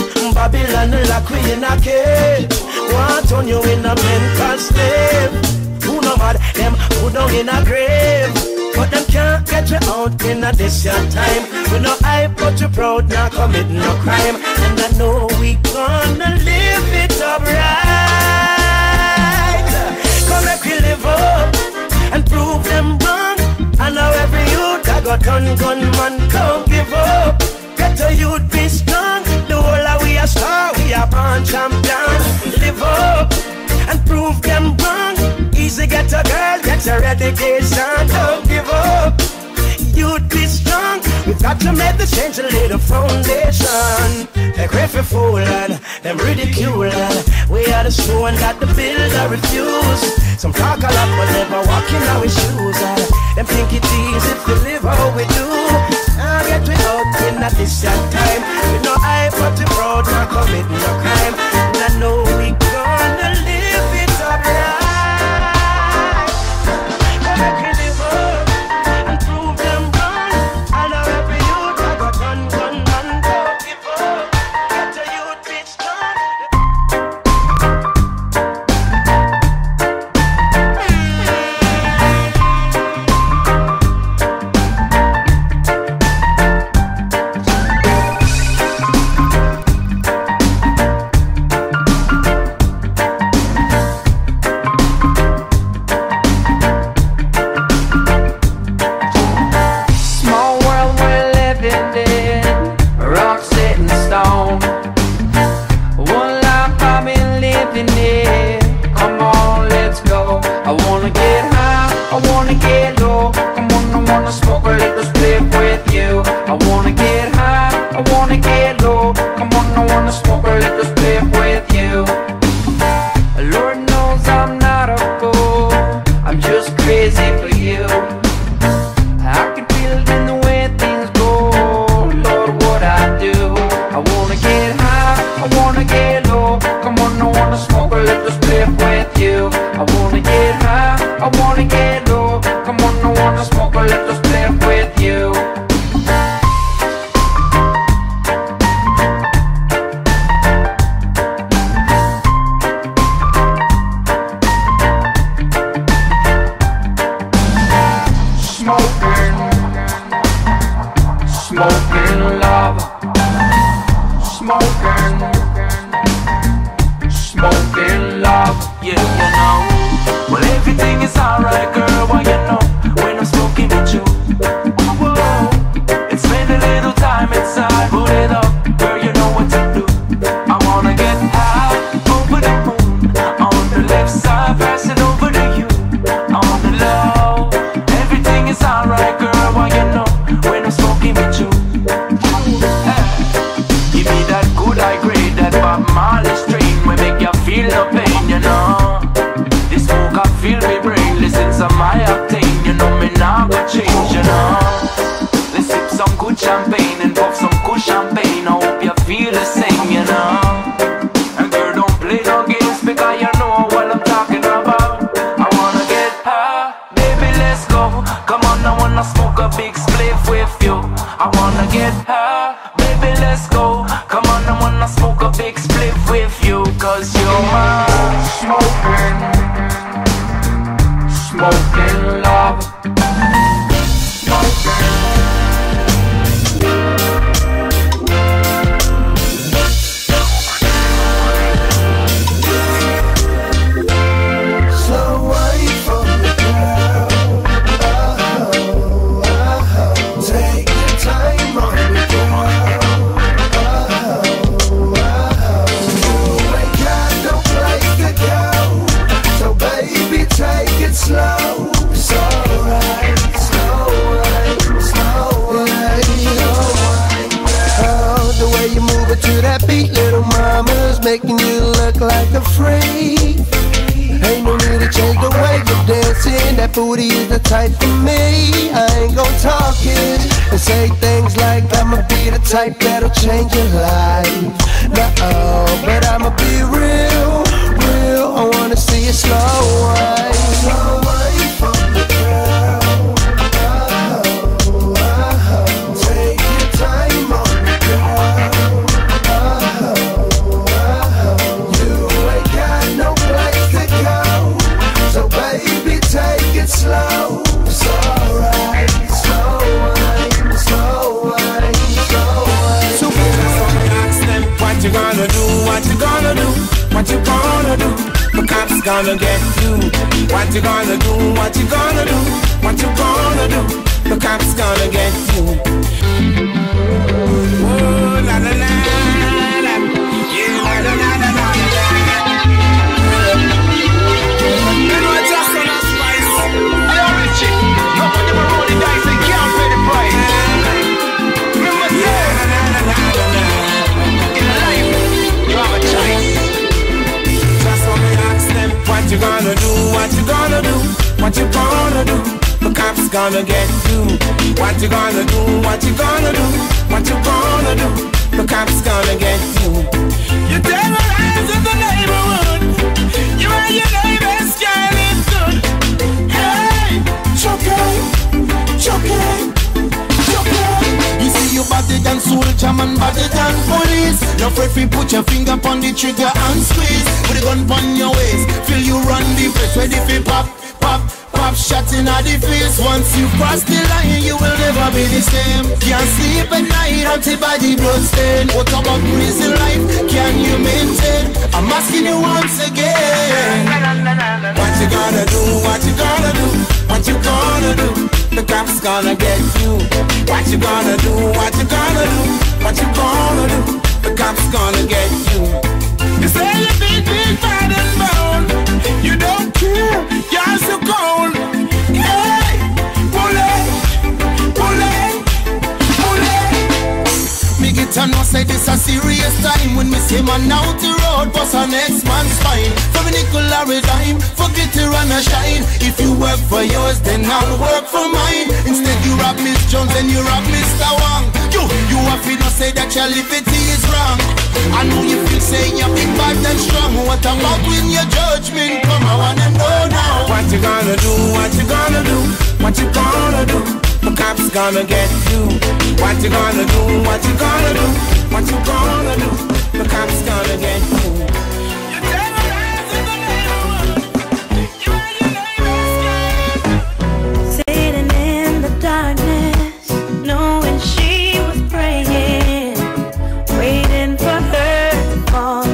Babylon lock we in a cage. Want turn you in a mental slave. Who no mad, them put down in a grave. But them can't get you out in a this your time. We no hype but you proud, not commit no crime. And I know we gonna live it up right. Come make we live up and prove them wrong. I know every youth I got gun gunman, don't give up. Get a youth be strong. The whole of we are star, we are born champions. Live up and prove them wrong. Easy get a girl, get your education, don't give up. Youth be strong. We've got to make the change and lay the foundation. They crave for fool and them ridicule and we are the stone that the builder refuse. Some talk a lot but never walk in our shoes and them think it easy to live how we do. Now get we out in a this time. We no hype but we proud, not commit no crime. And I know we gonna live it up right. Make we live up and prove them wrong. I know every youth I got gun, gun, man, don't give up. Get a youth be strong. smoking love. Yeah, you know. Well, everything is alright, girl. Why you know when I'm smoking with you? Whoa, and spend a little time inside. Put it up, girl. You know what to do. I wanna get high over the moon on the left side, pass it over to you on the low. Everything is alright, girl. Why you know when I'm smoking with you? Hey, give me that good high grade, that Bob Marley strain, we make you feel no pain, you know. This smoke I feel me brain, listen to my octane, you know me now go change, you know. Let's sip some good champagne and pop some good champagne. I hope you feel the same, you know. And girl, don't play no games because you know what I'm talking about. I wanna get high, baby, let's go. Come on, I wanna smoke a big spliff with you. I wanna get high, baby, let's go. Come on, I wanna smoke a big spliff with you. Cause you're my smoking, smoking love. Slow, slow right, slow right, slow right, slow right. Oh, the way you move it to that beat, little mama's making you look like a freak. Ain't no need to change the way you're dancing. That booty is the type for me. I ain't gon' talk it and say things like I'ma be the type that'll change your life. No, but I'ma be real, real. I wanna see you slow wine, slow wine from the ground. Oh, oh, take your time on the ground. Oh, oh, you ain't got no place to go, so baby take it slow. It's alright, slow wine, slow wine, slow wine. So baby, ask them what you gonna do, what you gonna do, what you gonna do. The cops gonna get you. What you gonna do, what you gonna do, what you gonna do. The cops gonna get you. Oh, la la la la. Yeah, la la la la la la. You know it's just on a spice. Yo, Richie, no one ever roll the dice and can't pay the price. Remember, yeah, la la la la la. In life, you have a choice. What you gonna do, what you gonna do, what you gonna do. The cops gonna get you. What you gonna do, what you gonna do, what you gonna do. The cops gonna get you. You terrorize in the neighborhood. You and your neighbors can't live good. Hey, choking, choking, choking. You see you body than soldier man, body than police. No afraid fi put your finger on the trigger and squeeze. Put the gun on your waist, feel you run the place. Ready fi pop, pop, pop shot in the face. Once you cross the line, you will never be the same. Can't sleep at night until body blood stain. What about prison life? Can you maintain? I'm asking you once again. What you gonna do, what you gonna do, what you gonna do. The cops gonna get you. What you gonna do, what you gonna do, what you gonna do. The cops gonna get you. You say you big, big, fat and bone. You don't care, you're so cold. Hey, pull it, pull it, pull it. Me get to know say this a serious time. When me see man out the road, bust a next man's spine. From a nickel or a dime, forget to run a shine. If you work for yours, then I'll work for mine. Instead you rob Miss Jones and you rob Mister Wang. You, you have to say that your liberty is wrong. I know you feel saying you're big, bad and strong. What about when your judgment come? I wanna know now. What you gonna do, what you gonna do, what you gonna do. The cops gonna get you. What you gonna do, what you gonna do, what you gonna do. The cops gonna get you. You terrorize in the neighborhood. You and your neighbors scared. Sitting in the darkness, knowing she was praying, waiting for her to fall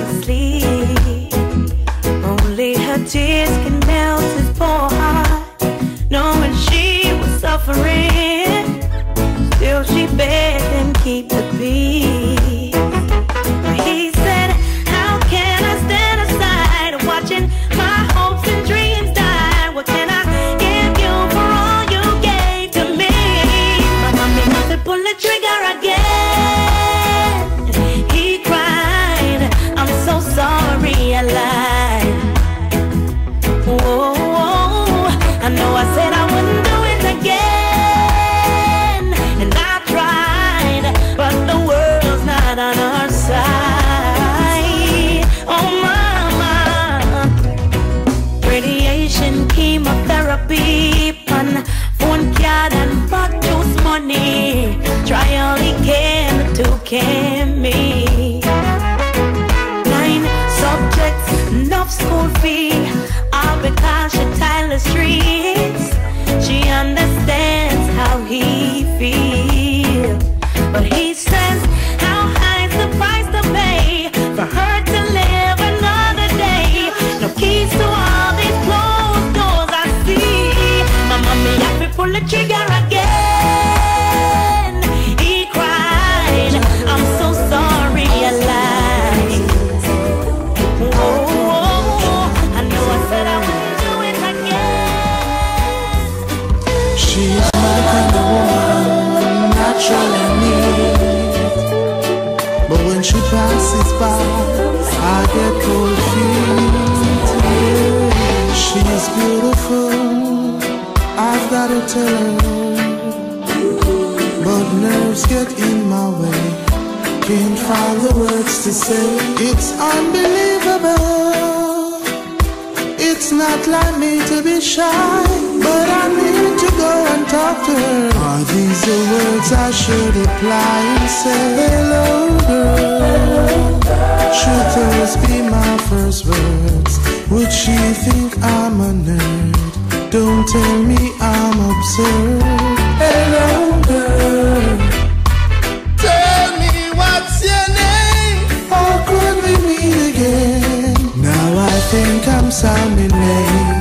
I get cold feet. Yeah. She's beautiful, I've gotta tell her, but nerves get in my way. Can't find the words to say. It's unbelievable. It's not like me to be shy, but I need to go and talk to her. Are these the words I should apply and say? Hello, girl. Should those be my first words? Would she think I'm a nerd? Don't tell me I'm absurd. Hello, girl. Tell me what's your name? How could we meet again? Now I think I'm sounding lame.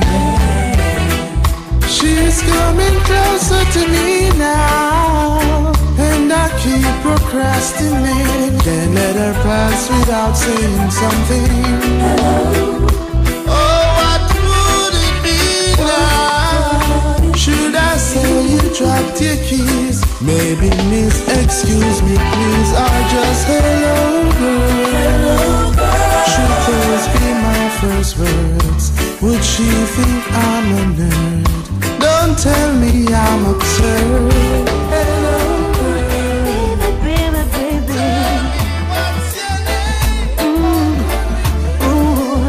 She's coming closer to me now, and I keep procrastinating. Can't let her pass without saying something. Oh, what would it be now? Should I say you dropped your keys? Maybe miss, excuse me please, or just hello girl. Should those be my first words? Would she think I'm a nerd? Don't tell me I'm absurd. Hello girl. Baby, baby, baby. What's your name? Mm. Ooh.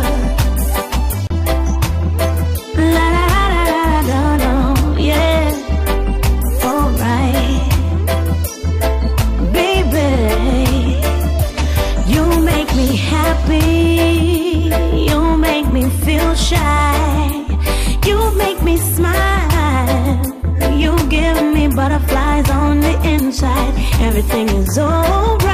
La la la la la la, yeah. Alright. Baby, you make me happy. You make me feel shy. You make me smile. You give me butterflies on the inside. Everything is alright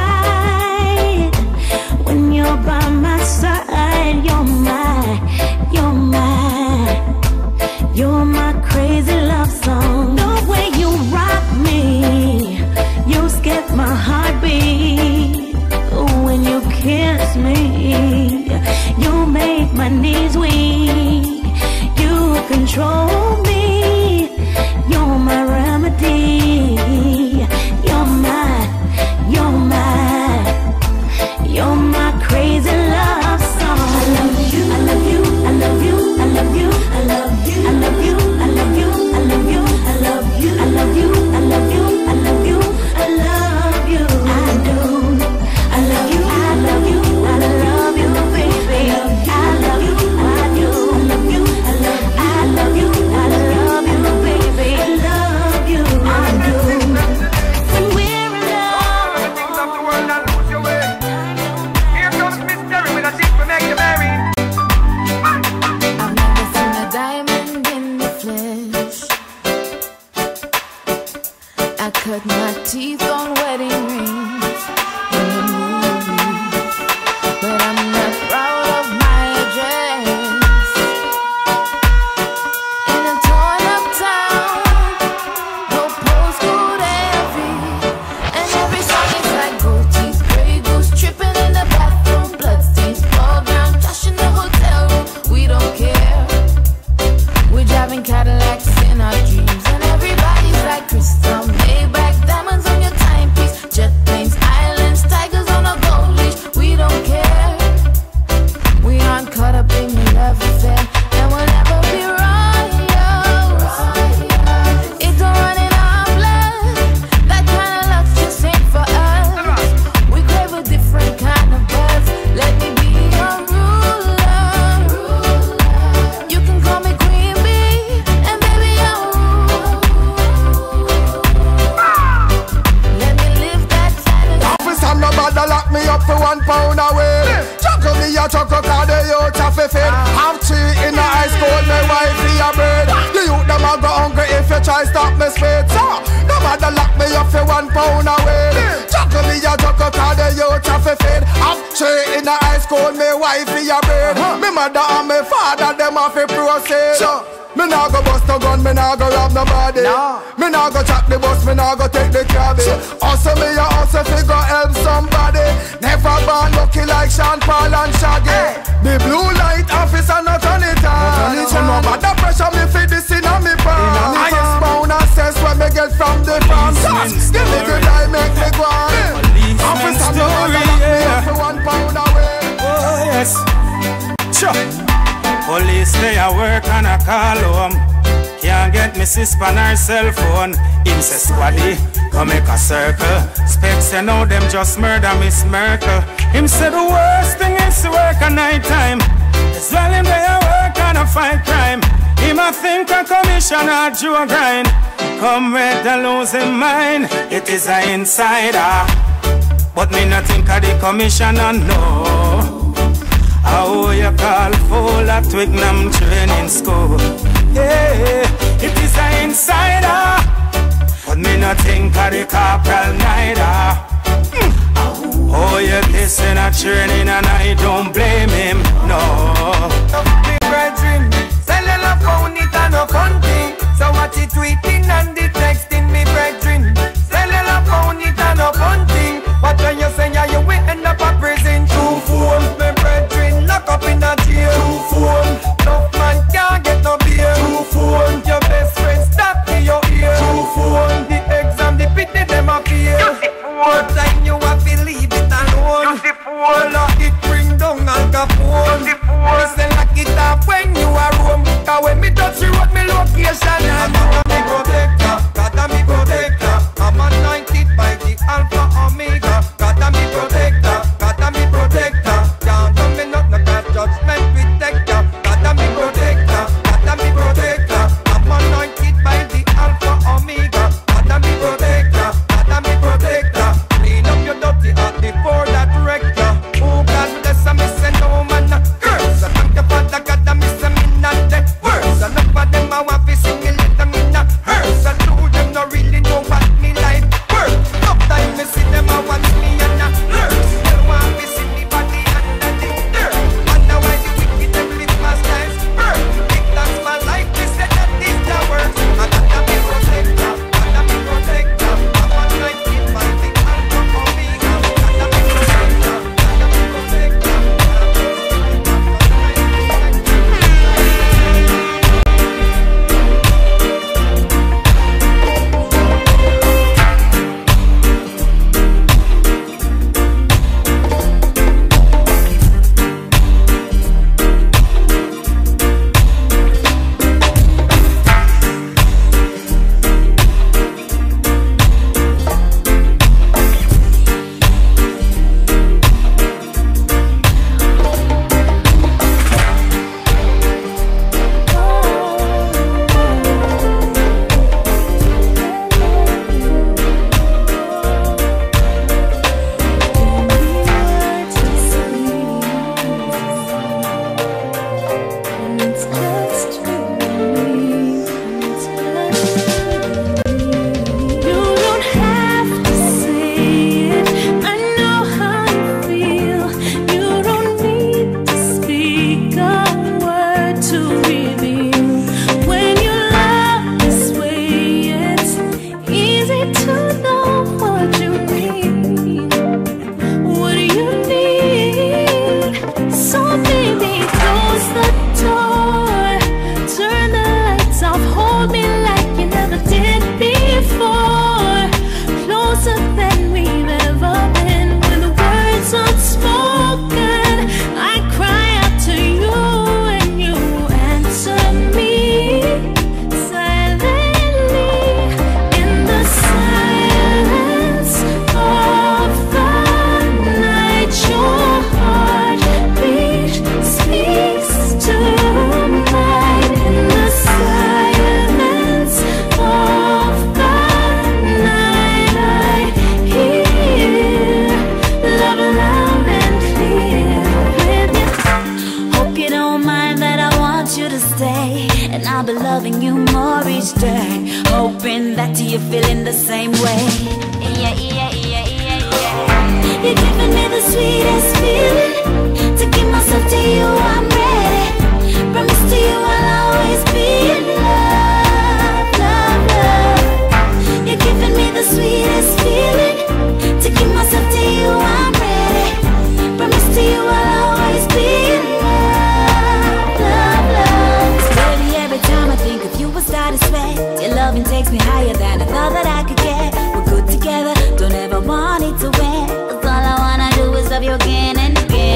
when you're by my side. You're my, you're my, you're my crazy love song. The way you rock me, you skip my heartbeat. When you kiss me, you make my knees weak. You control me, you're my remedy. You're my, you're my, you're my crazy love song. I love you, I love you, I love you, I love you, I love you, I love you, I love you, I love you, I love you, I love you, I love you, I love you, I love you, I do. I love you, I love you, I love you, baby. I love you, I do. I love you, I love, I love you, I love you, baby. I love you, I do. When we're in love, things of the world and lose your way. Here comes mystery with a tip to make you marry. I've never seen a diamond in the flesh. I cut my teeth on wedding rings in the movies, but I'm not proud of my address. In a torn up town, no postcode heavy, and every song is like gold teeth, gray goose tripping in the bathroom, bloodstains, fall down, trash in the hotel room. We don't care. We're driving Cadillacs in our dreams, and everybody's like crystal Maybach, diamonds on your timepiece, jet planes, islands, tigers on a gold leash. We don't care. We aren't caught up in your love affair, and we'll never be royals. It don't run in our blood. That kind of love just ain't for us. We crave a different kind of buzz. Let me be your ruler. You can call me Queen Bee, and baby I'll rule. Let me live that fantasy. Officer, no bother lock me up for one pound away. Chuckle me a chuckle cause the youth a fi feed. Have tea in the high school, my wife be a bird. The youth them a go hungry if you try stop me speed. So, no bother lock me up for one pound away. Chuckle me a chuckle cause the youth a fi feed. Have tea in the high school, my wife be a bird. Me mother and my father them a fi proceed. So, me nah go bust no gun, me nah go rob nobody. No. Me nah go chat the bus, me nah go take the cab. Also me a hustle fi go help somebody. Never born lucky like Sean Paul and Shaggy. Hey. The blue light officer not turn it on. So no matter pressure me fi this inna me palm. Highest pound and cents when me get from the farm. Give me good eye, make me go on. Officer no lock me up for one pound away. West. Sure. Police they a work and a call home. Can't get me sis on her cell phone. Him say squaddy, come make a circle. Specs you know them just murder Miss Merkel. Him say the worst thing is to work at night time. As well him they a work and a fight crime. Him a think a commissioner Joe grind. Come with the losing mind. It is a insider, but me not think of the commissioner, no. How you call full at Twickenham training school? Yeah, it is an insider, but me not think of the corporal neither. Mm. Oh, you listen a training and I don't blame him, no. Me brethren, cellular phone it a no fun thing. So what you tweeting and the texting, me brethren? Cellular phone it a no fun thing. What when you say yeah, you will end up a prison? Two phones, me brethren, lock up in a jail. Two phones, no man can't get no beer. Two phones, your best friend stop to your ear. Two phones, the exam, the pity them a fear. What time you have to leave it alone? All of it bring down Al Capone. Listen like it up when you are home. Cause when me touch you road, me location and gotta me protector, gotta me protector. I'm anointed by the Alpha Omega. Gotta me protector, gotta me protector. Can't tell me not, not that judgment protector. Gotta me protector, gotta me protector. I'm anointed by the Alpha Omega. Gotta me protector, gotta me protector. Clean up your dirty heart before that wreck ya. Oh God bless, I miss a no man a curse. I thank the Father God, I miss a me not dead worse. Enough of them I want to sing it, let them in a hearse. I do them not really know what me life worth. Enough time me see them I want me and a nurse. They want me see me body under the dirt. Wonder why the wicked them live my styles burn. Big that's my life, they said that is the worst. I gotta be protector, gotta be protector. I'm anointed by the Alpha Omega. Gotta be protector, gotta be protector. Again and again.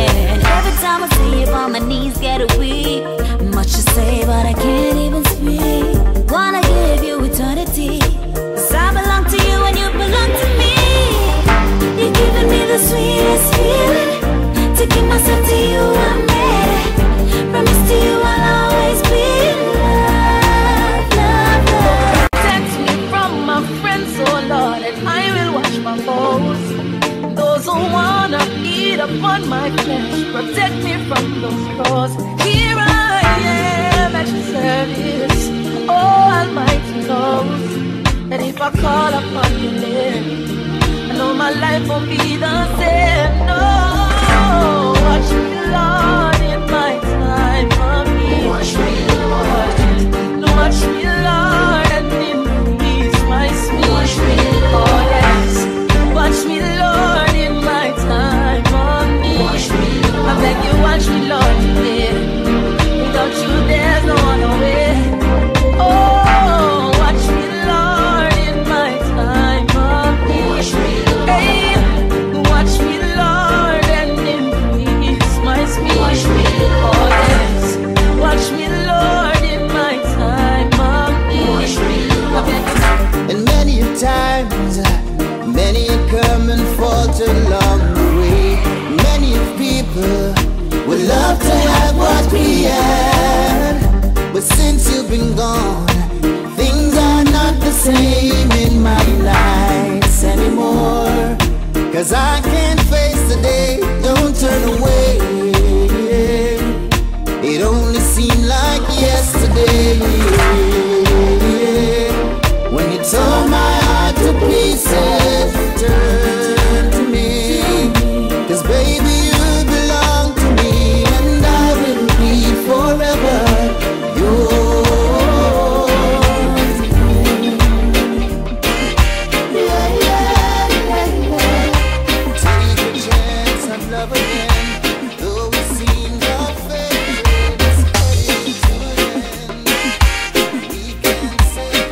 you I'm ready. Promise to you I'll always be in love, love, love. Protect me from my friends, oh Lord, and I will watch my foes. Those who wanna eat upon my flesh, protect me from those foes. Here I am at your service. Oh, Almighty knows that if I call upon your name, I know my life won't be the same. No, watch me, Lord, in my time of need. Watch me, Lord. Watch me, Lord, and increase my speed. Watch me, Lord, yes. Watch me, Lord, in my time of need. Watch me, Lord. I beg you, watch me, Lord, today. Without you, there's no other way. Oh, watch me, Lord, in my time of need. Watch me, Lord. Hey, watch me, Lord, and increase my speed. Watch me, Lord, yes. Watch me, Lord, in my time of need. Watch me, Lord. And many a times, many a come and falter along the way. Many of people would love to have what we had, but since you've been gone, things are not the same in my life anymore. Cause I can't face the day, don't turn away. It only seemed like yesterday when you tore my heart to pieces. Turn to me, cause baby you belong to me, and I will be forever yours. Yeah, yeah, yeah, yeah. Take a chance and love again, though it seems our fate is heading to an end. We can say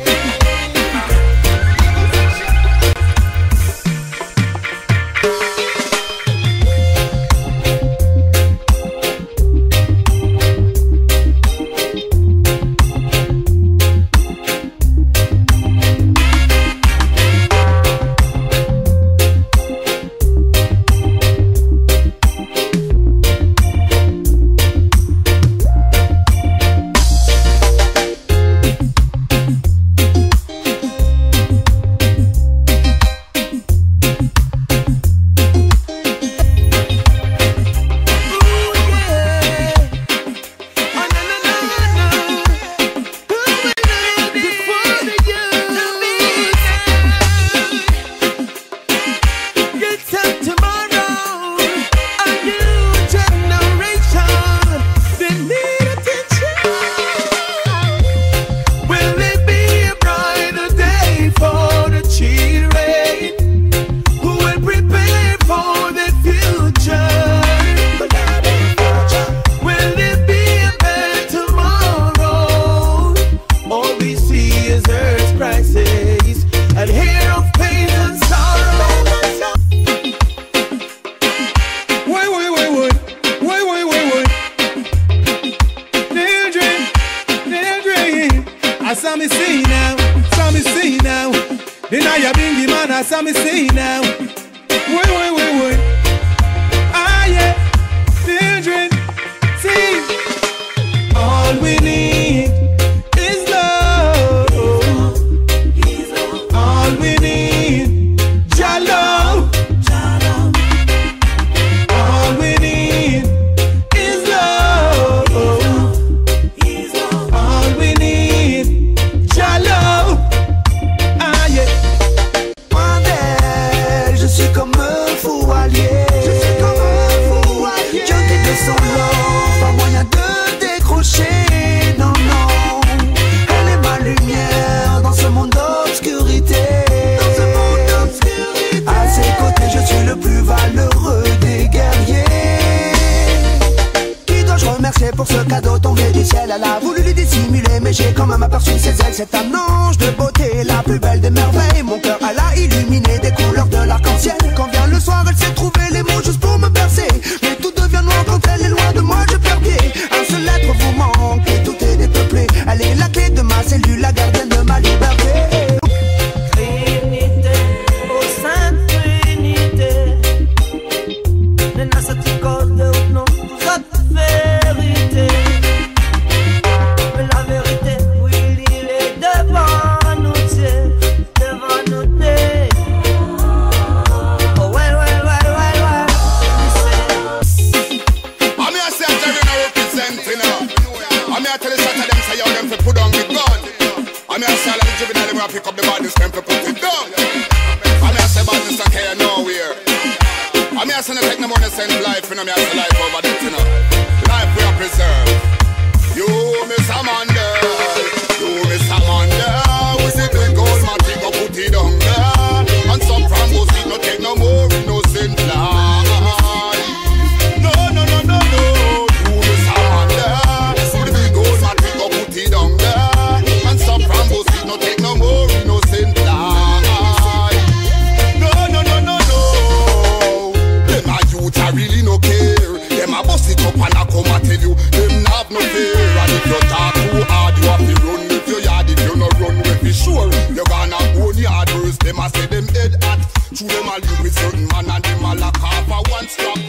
pour ce cadeau tombé du ciel. Elle a voulu lui dissimuler, mais j'ai quand même aperçu ses ailes. C'est un ange de beauté, la plus belle des merveilles. Mon cœur, elle a illuminé des couleurs de l'arc-en-ciel. Quand vient le soir, elle sait trouver les mots juste pour me bercer. Mais tout devient noir quand elle est loin de moi, je perds pied. Un seul être vous manque et tout est dépeuplé. Elle est la clé de ma cellule, la gardienne de ma liberté. Trinité, oh Sainte Trinité, nena sa ti cause de no pick up the body stamp to put it down. I mean I say badness I care nowhere. I mean I say no take no money send life, you know me I say life over this, you know. Life we are preserved. You Miss Amanda, you Miss Amanda, we see the gold man take go put it down there. And some from us did not take no more innocent life. No, no, no, no, no. You Miss Amanda, we the gold man take go put it down there. And some from us did not take no more innocent life. No, no, no, no, no. Them a youth a really no care. Them a bust it up and a come and tell you them not have no fear. And if you talk too hard, you have to run. If you yard, if you no run, we be sure you gonna own your words. Them a say them head hot. True them a live with certain man and them a lock off a one strap.